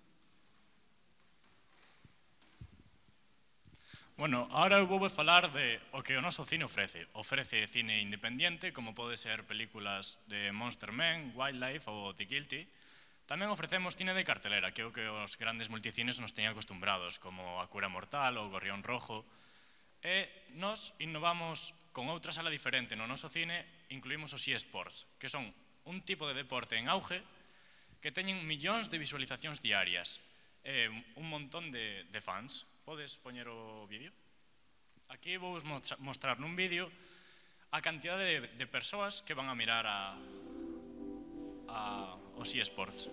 Bueno, ahora eu vou falar de o que o noso cine ofrece. Ofrece cine independiente, como pode ser películas de Monster Man, Wildlife ou The Guilty. Tamén ofrecemos cine de cartelera, que é o que os grandes multicines nos teñen acostumbrados, como A Cura Mortal ou Gorrión Rojo. E nos innovamos con outra sala diferente no noso cine, incluímos os eSports, que son un tipo de deporte en auge que teñen millóns de visualizacións diarias e un montón de, de fans. Podes poñer o vídeo? Aquí vou mostrar nun vídeo a cantidade de, de persoas que van a mirar a, a, os eSports.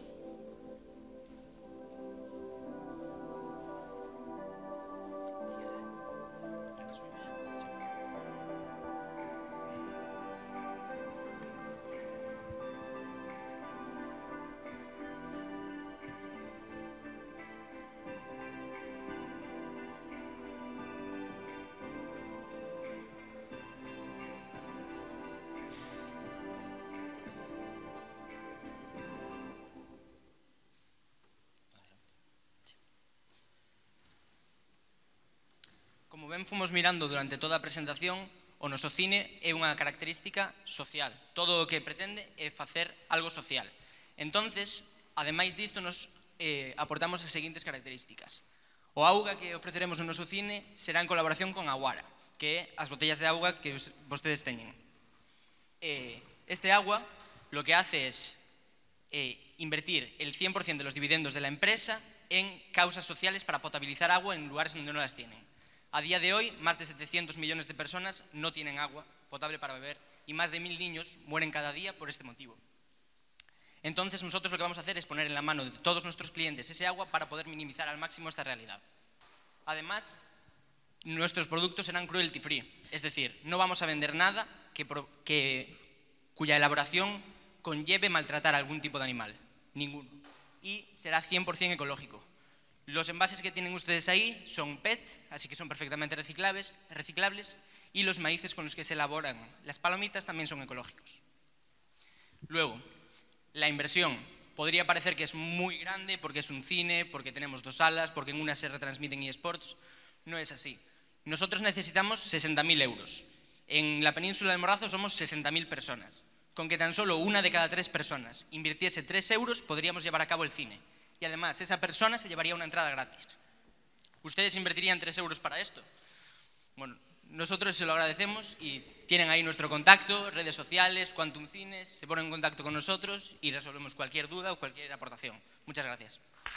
ben fomos mirando durante toda a presentación, o noso cine é unha característica social. Todo o que pretende é facer algo social. Entonces, ademais disto, nos eh, aportamos as seguintes características. O auga que ofreceremos no noso cine será en colaboración con Aguara, que é as botellas de auga que vostedes teñen. Eh, este agua lo que hace es eh, invertir el cien por ciento de los dividendos de la empresa en causas sociales para potabilizar agua en lugares donde no las tienen. A día de hoy, más de setecientos millones de personas no tienen agua potable para beber y más de mil niños mueren cada día por este motivo. Entonces, nosotros lo que vamos a hacer es poner en la mano de todos nuestros clientes ese agua para poder minimizar al máximo esta realidad. Además, nuestros productos serán cruelty free, es decir, no vamos a vender nada que, que, cuya elaboración conlleve maltratar a algún tipo de animal, ninguno. Y será cien por cien ecológico. Los envases que tienen ustedes ahí son P E T, así que son perfectamente reciclables, reciclables, y los maíces con los que se elaboran las palomitas también son ecológicos. Luego, la inversión podría parecer que es muy grande porque es un cine, porque tenemos dos salas, porque en una se retransmiten eSports. No es así. Nosotros necesitamos sesenta mil euros. En la península del Morrazo somos sesenta mil personas. Con que tan solo una de cada tres personas invirtiese tres euros, podríamos llevar a cabo el cine. Y además, esa persona se llevaría una entrada gratis. ¿Ustedes invertirían tres euros para esto? Bueno, nosotros se lo agradecemos y tienen ahí nuestro contacto, redes sociales, Quantum Cines, se ponen en contacto con nosotros y resolvemos cualquier duda o cualquier aportación. Muchas gracias.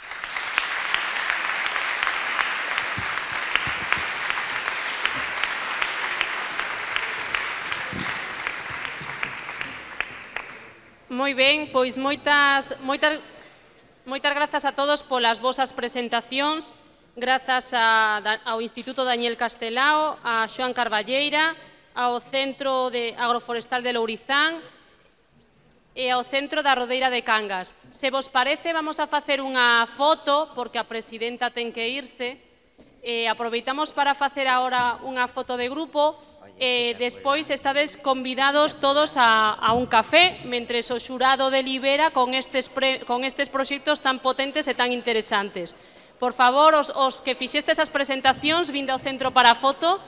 Moi ben, pois moitas, moitas, moitas grazas a todos polas vosas presentacións, grazas a, ao Instituto Daniel Castelao, a Xoán Carballeira, ao Centro de Agroforestal de Lourizán e ao Centro da Rodeira de Cangas. Se vos parece, vamos a facer unha foto, porque a presidenta ten que irse, e aproveitamos para facer agora unha foto de grupo. E despois estades convidados todos a, a un café mentres o xurado delibera con estes, pre, con estes proxectos tan potentes e tan interesantes. Por favor, os, os que fixestes as presentacións, vinde ao centro para a foto.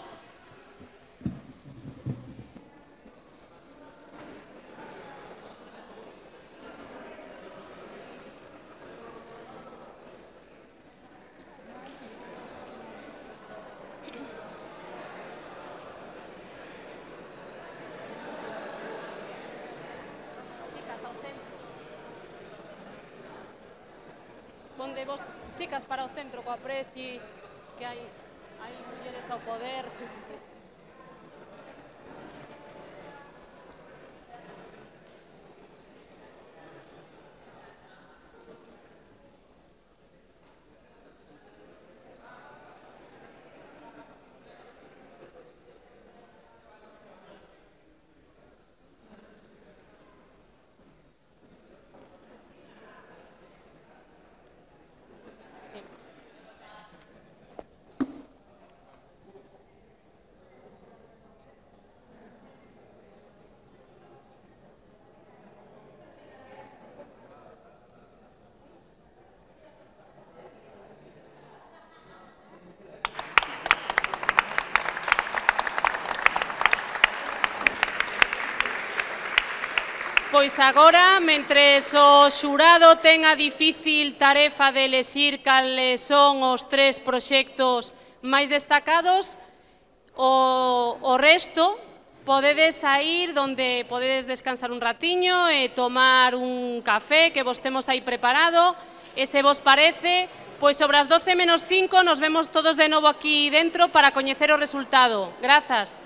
Ponde vos, chicas, para o centro coa presi, que hai, hai mulleres ao poder. Pois agora, mentres o xurado ten a difícil tarefa de elexir cales son os tres proxectos máis destacados, o, o resto podedes sair donde podedes descansar un ratiño e tomar un café que vos temos aí preparado, e se vos parece, pois sobre as doce menos cinco nos vemos todos de novo aquí dentro para coñecer o resultado. Grazas.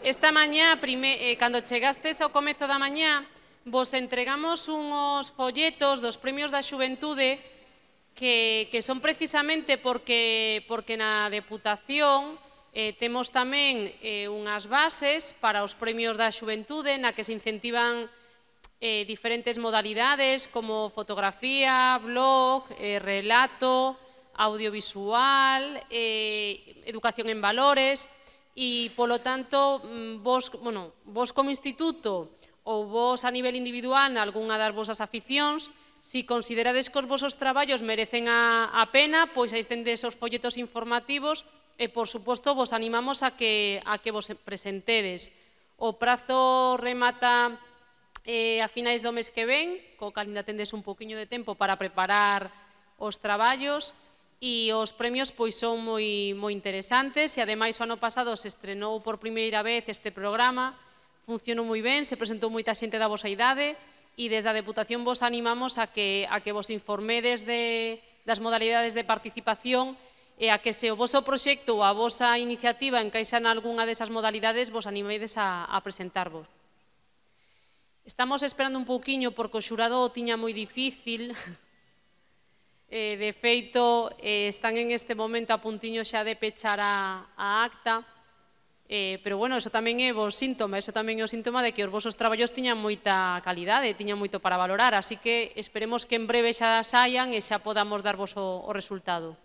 esta mañá, prime, eh, cando chegastes ao comezo da mañá, vos entregamos unhos folletos dos premios da xuventude que, que son precisamente porque, porque na Deputación eh, temos tamén eh, unhas bases para os premios da xuventude na que se incentivan eh, diferentes modalidades como fotografía, blog, eh, relato, audiovisual, eh, educación en valores e, polo tanto, vos, bueno, vos como instituto ou vos a nivel individual nalgúnha das vosas aficións, si considerades que os vosos traballos merecen a, a pena, pois aí tendes os folletos informativos e, por suposto, vos animamos a que, a que vos presentedes. O prazo remata eh, a finais do mes que ven, co cal ainda tendes un poquinho de tempo para preparar os traballos, e os premios pois son moi, moi interesantes e ademais o ano pasado se estrenou por primeira vez este programa, funcionou moi ben, se presentou moita xente da vosa idade e desde a Deputación vos animamos a que, a que vos informedes de, das modalidades de participación e a que se o voso proxecto ou a vosa iniciativa encaixa en algunha desas modalidades vos animedes a, a presentarvos. Estamos esperando un pouquiño porque o xurado o tiña moi difícil. Eh, de feito, eh, están en este momento a puntiño xa de pechar a, a acta, eh, pero bueno, eso tamén é vos síntoma, eso tamén é o síntoma de que os vosos traballos tiñan moita calidade, tiñan moito para valorar, así que esperemos que en breve xa saian e xa podamos darvos o, o resultado.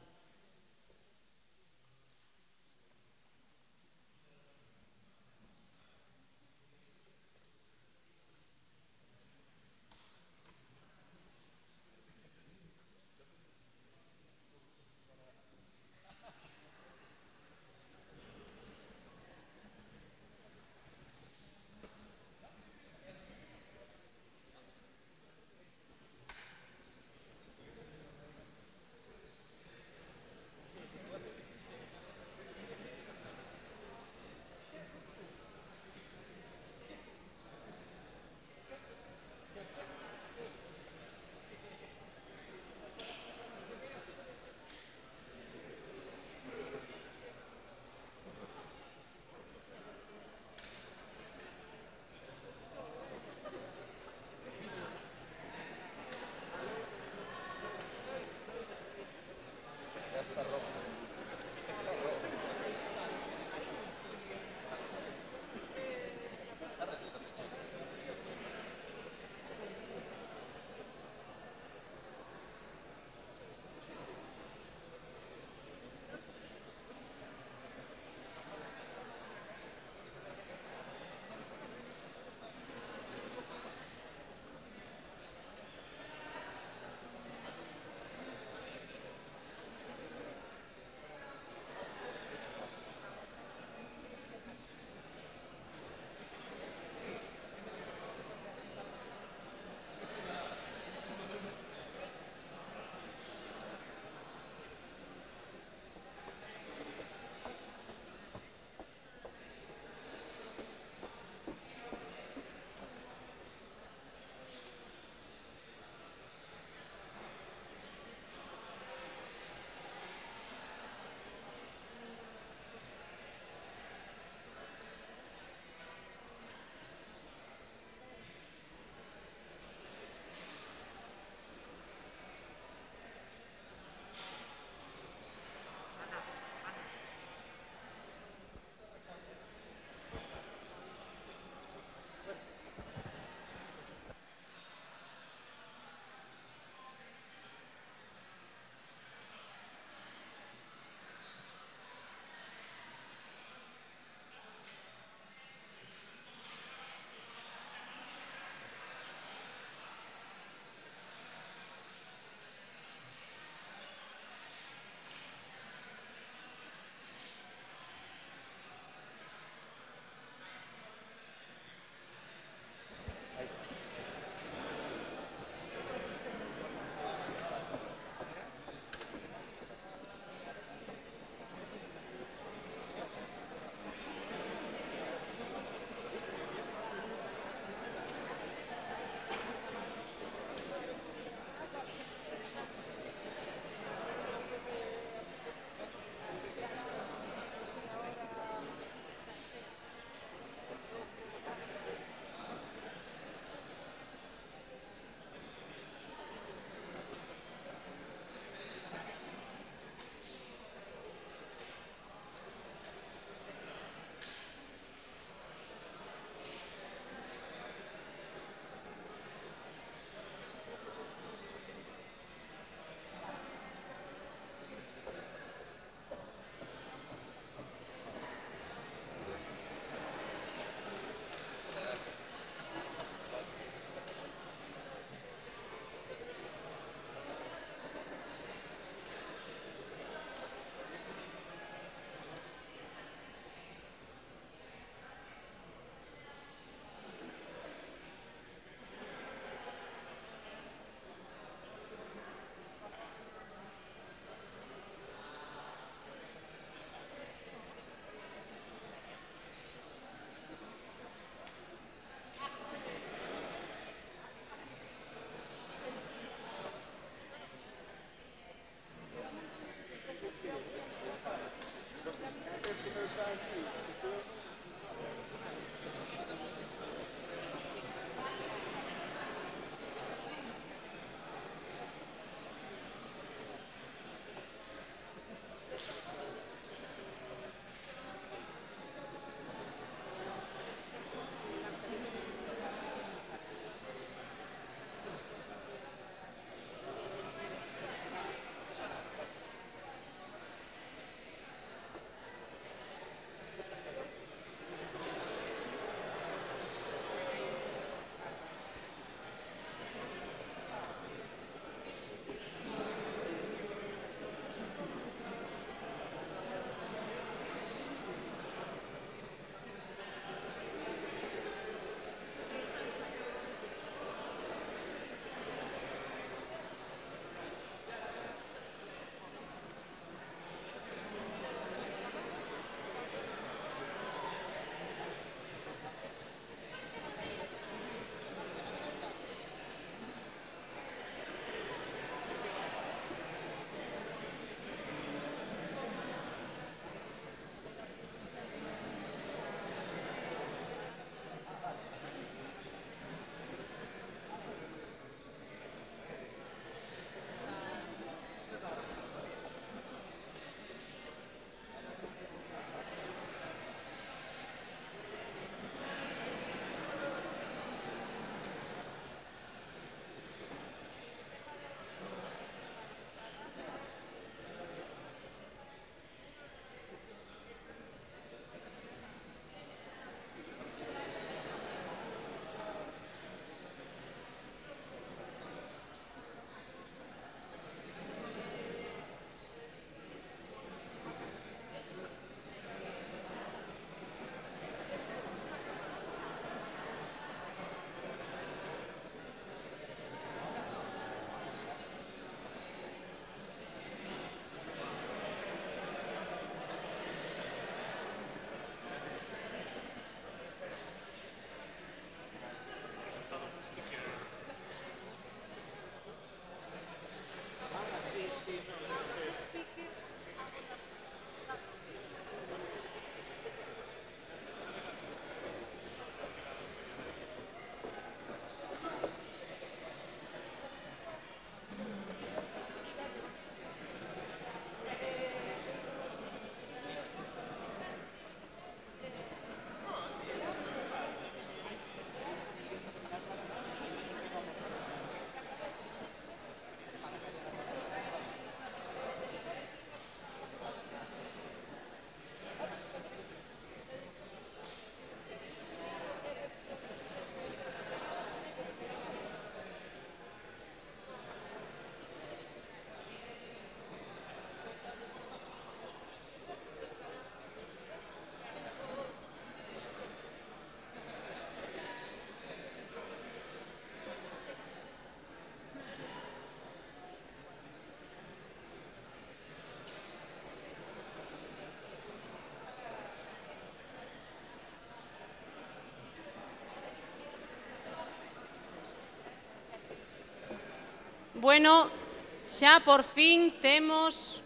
Bueno, xa por fin temos...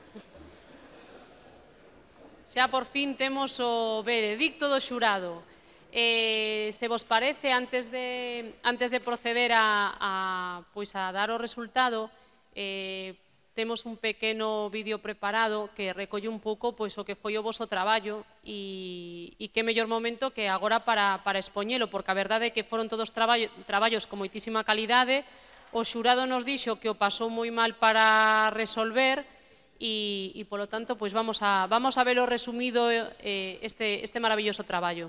Xa por fin temos o veredicto do xurado. Eh, se vos parece, antes de, antes de proceder a, a, pois a dar o resultado, eh, temos un pequeno vídeo preparado que recolle un pouco pois, o que foi o voso traballo e, e que mellor momento que agora para, para expoñelo, porque a verdade é que foron todos traballo, traballos con moitísima calidade. O xurado nos dixo que o pasou moi mal para resolver e, e polo tanto, pois vamos a, vamos a velo resumido eh, este, este maravilloso traballo.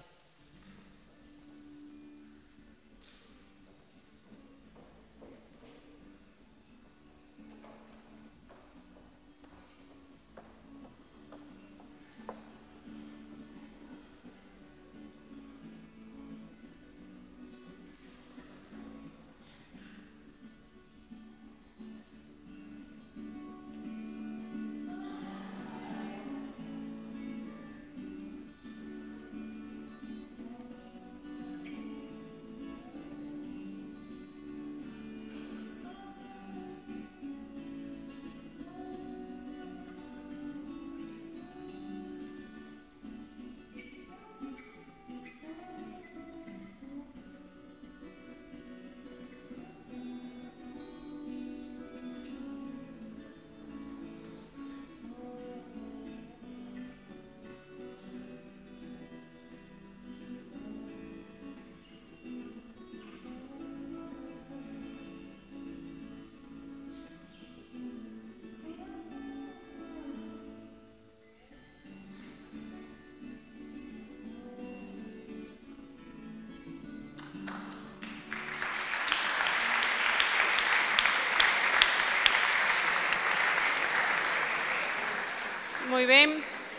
Moi ben,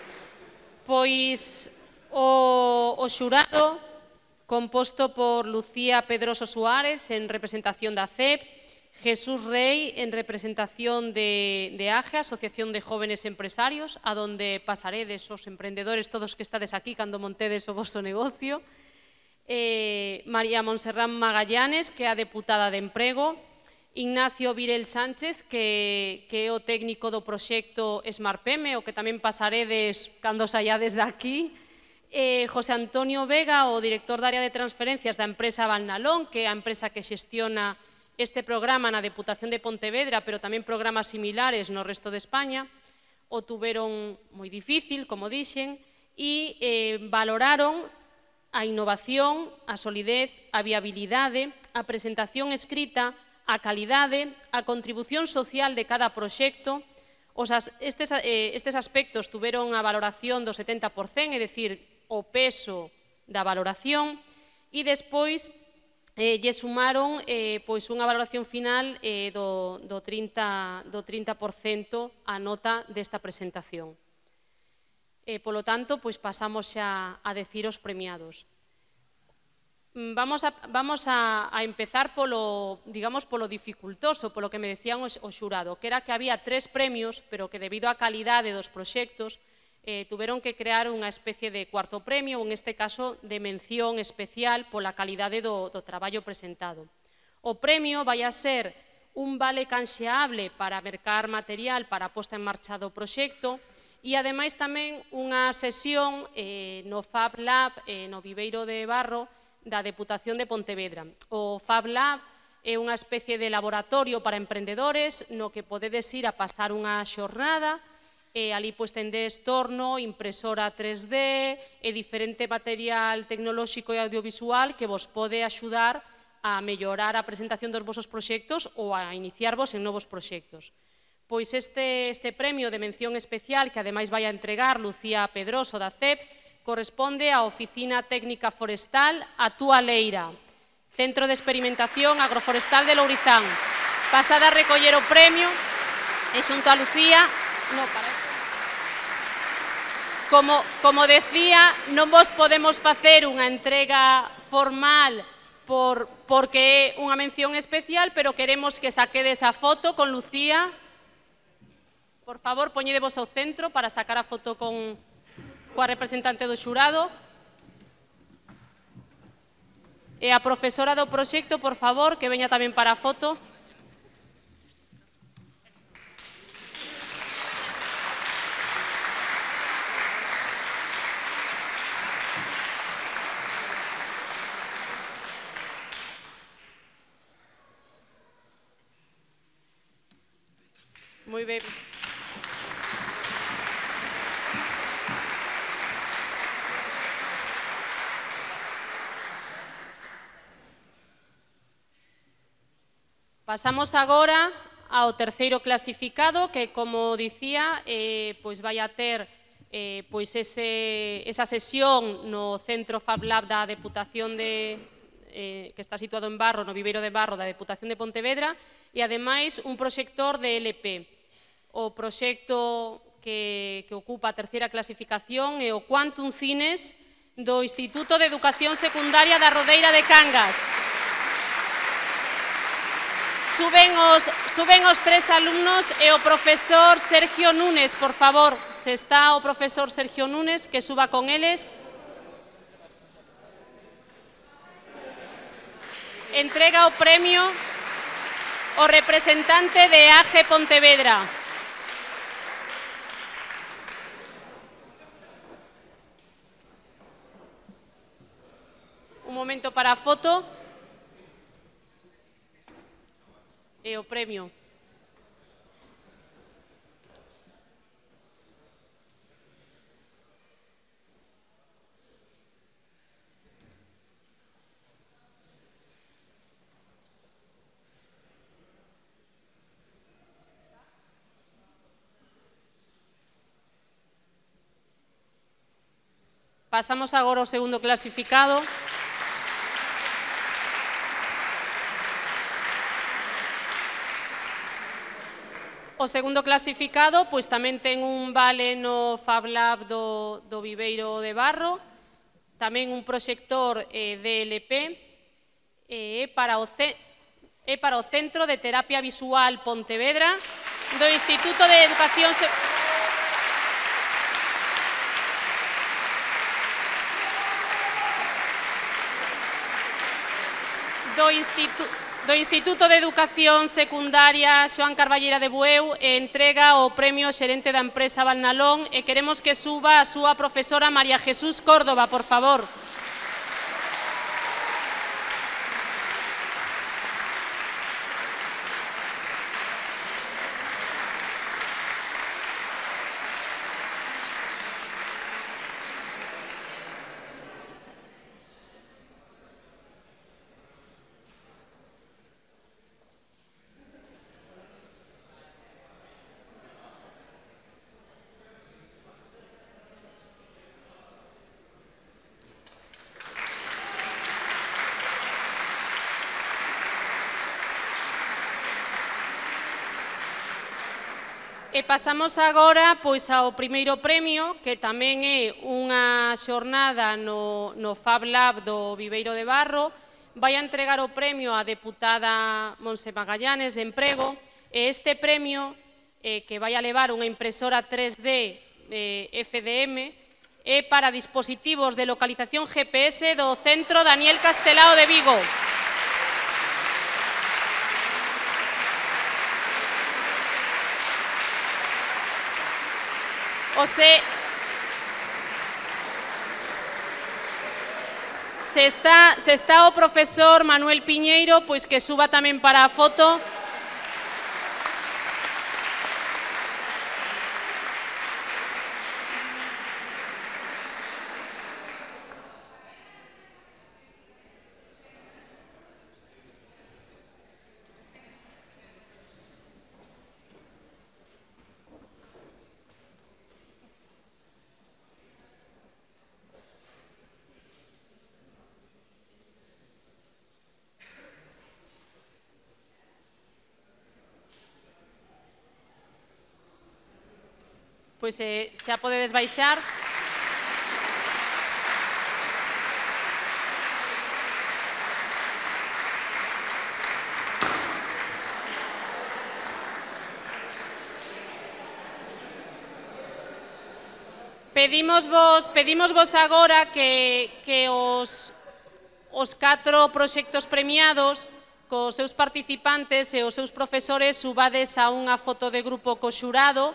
pois o, o xurado composto por Lucía Pedroso Suárez en representación da C E P, Jesús Rey en representación de, de A G E, Asociación de Jóvenes Empresarios, a donde pasaredes os emprendedores todos que estades aquí cando montedes o vosso negocio, eh, María Monserrat Magallanes, que é a deputada de Emprego, Ignacio Virel Sánchez, que, que é o técnico do proxecto Smart P M, o que tamén pasaredes cando saiades de aquí, eh, José Antonio Vega, o director da área de transferencias da empresa Valnalón, que é a empresa que xestiona este programa na Deputación de Pontevedra, pero tamén programas similares no resto de España. O tuveron moi difícil, como dixen, e eh, valoraron a innovación, a solidez, a viabilidade, a presentación escrita, a calidade, a contribución social de cada proxecto. Os as, estes, eh, estes aspectos tuveron a valoración do setenta por cento, é dicir, o peso da valoración, e despois eh, lle sumaron eh, pois unha valoración final eh, do, do, trinta, do trinta por cento a nota desta presentación. Eh, polo tanto, pois pasamos xa a decir os premiados. Vamos a, vamos a, a empezar polo, digamos, polo dificultoso, polo que me decían o, o xurado, que era que había tres premios, pero que debido á calidade dos proxectos eh, tuveron que crear unha especie de cuarto premio, ou en este caso de mención especial pola calidade do, do traballo presentado. O premio vai a ser un vale canxeable para mercar material para a posta en marcha do proxecto e, ademais, tamén unha sesión eh, no Fab Lab, eh, no Viveiro de Barro, da Deputación de Pontevedra. O Fab Lab é unha especie de laboratorio para emprendedores no que podedes ir a pasar unha xornada e ali pois tendes torno, impresora tres D e diferente material tecnolóxico e audiovisual que vos pode axudar a mellorar a presentación dos vosos proxectos ou a iniciarvos en novos proxectos. Pois este, este premio de mención especial que ademais vai a entregar Lucía Pedroso da C E P corresponde á Oficina Técnica Forestal Atúa Leira, Centro de Experimentación Agroforestal de Lourizán. Pasada a recoller o premio, e xunto a Lucía... No, para... como, como decía, non vos podemos facer unha entrega formal por, porque é unha mención especial, pero queremos que saquedes a foto con Lucía. Por favor, poñedevos ao centro para sacar a foto con... coa representante do xurado. E a profesora do proxecto, por favor, que veña tamén para a foto. Moi ben. Pasamos agora ao terceiro clasificado, que, como dicía, eh, pois vai a ter eh, pois ese, esa sesión no Centro Fab Lab da Deputación de, eh, que está situado en Barro, no Viveiro de Barro da Deputación de Pontevedra, e, ademais, un proxector de L P. O proxecto que, que ocupa a terceira clasificación é o Quantum Cines do Instituto de Educación Secundaria da Rodeira de Cangas. Suben os, suben os tres alumnos e o profesor Sergio Núñez, por favor. Se está o profesor Sergio Núñez, que suba con eles. Entrega o premio o representante de A G Pontevedra. Un momento para a foto. E o premio. Pasamos agora ao segundo clasificado. O segundo clasificado pois tamén ten un vale no Fab Lab do, do Viveiro de Barro, tamén un proxector eh, de L P, e eh, para, eh, para o Centro de Terapia Visual Pontevedra do Instituto de Educación Secundaria. Do Instituto do Instituto de Educación Secundaria Xoán Carballeira de Bueu e entrega o premio xerente da empresa Valnalón, e queremos que suba a súa profesora María Jesús Córdoba, por favor. E pasamos agora pois ao primeiro premio, que tamén é unha xornada no, no Fab Lab do Viveiro de Barro. Vai a entregar o premio a deputada Monse Magallanes de Emprego, e este premio, eh, que vai a levar unha impresora tres D eh, F D M, é para dispositivos de localización G P S do Centro Daniel Castelao de Vigo. O se, se, está, se está o profesor Manuel Piñeiro, pois que suba tamén para a foto. Pois eh, xa podedes baixar. Pedimos vos, pedimos vos agora que, que os, os catro proxectos premiados cos seus participantes e os seus profesores subades a unha foto de grupo co xurado.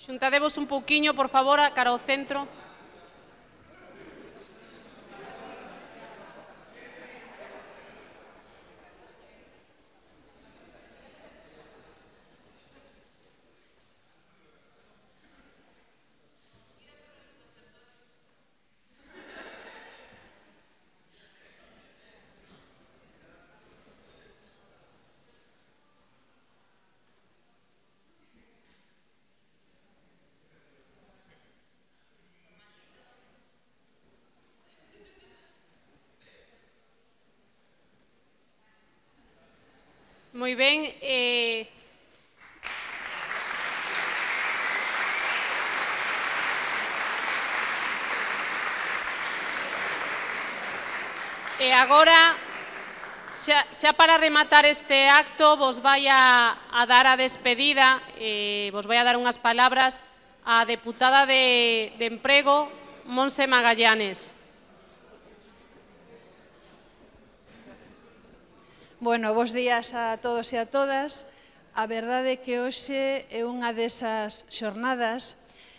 Xuntadevos un pouquiño, por favor, a cara ao centro. Moi ben. Eh... E agora, xa, xa para rematar este acto, vos vai a, a dar a despedida, eh, vos vai a dar unhas palabras a deputada de, de Emprego, Monse Magallanes. Bueno, bos días a todos e a todas. A verdade é que hoxe é unha desas xornadas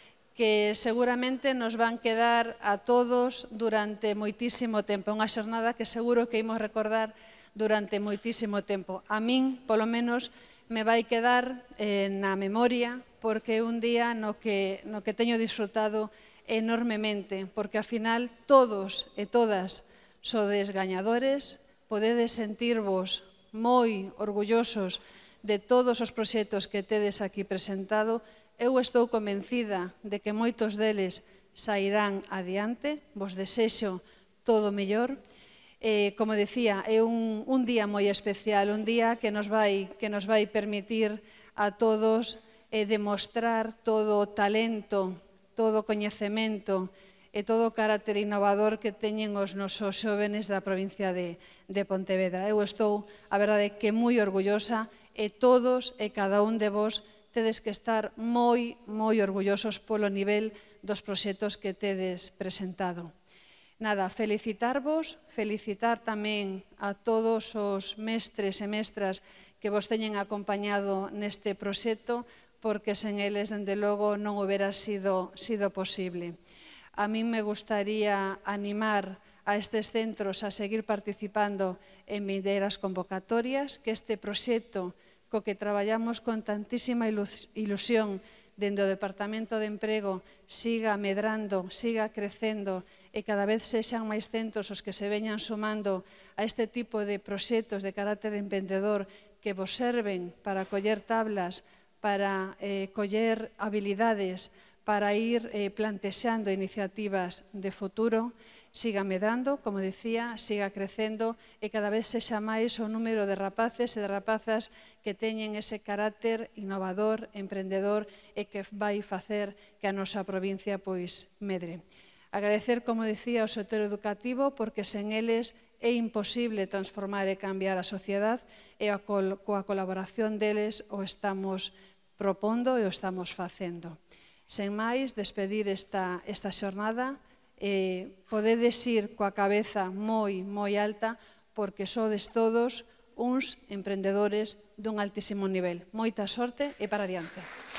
que seguramente nos van quedar a todos durante moitísimo tempo. Unha xornada que seguro que imos recordar durante moitísimo tempo. A min, polo menos, me vai quedar eh, na memoria porque é un día no que, no que teño disfrutado enormemente, porque ao final todos e todas sodes gañadores, podedes sentirvos moi orgullosos de todos os proxectos que tedes aquí presentado. Eu estou convencida de que moitos deles sairán adiante. Vos desexo todo o mellor. Eh, como decía, é un, un día moi especial, un día que nos vai, que nos vai permitir a todos eh, demostrar todo o talento, todo o coñecemento e todo o carácter innovador que teñen os nosos xóvenes da provincia de, de Pontevedra. Eu estou, a verdade, que moi orgullosa e todos e cada un de vos tedes que estar moi, moi orgullosos polo nivel dos proxectos que tedes presentado. Nada, felicitarvos, felicitar tamén a todos os mestres e mestras que vos teñen acompañado neste proxecto, porque sen eles, dende logo, non houbera sido, sido posible. A mí me gustaría animar a estes centros a seguir participando en vindeiras convocatorias, que este proxecto co que traballamos con tantísima ilusión dende o Departamento de Emprego siga medrando, siga crecendo e cada vez sexan máis centros os que se veñan sumando a este tipo de proxectos de carácter emprendedor que vos serven para coller tablas, para eh, coller habilidades, para ir eh, plantexando iniciativas de futuro, siga medrando, como decía, siga crecendo e cada vez sexa máis o número de rapaces e de rapazas que teñen ese carácter innovador, emprendedor e que vai facer que a nosa provincia pois medre. Agradecer, como decía, ao sector educativo porque sen eles é imposible transformar e cambiar a sociedade e a col coa colaboración deles o estamos propondo e o estamos facendo. Sen máis, despedir esta, esta xornada, eh, podedes ir coa cabeza moi, moi alta, porque sodes todos uns emprendedores dun altísimo nivel. Moita sorte e para adiante.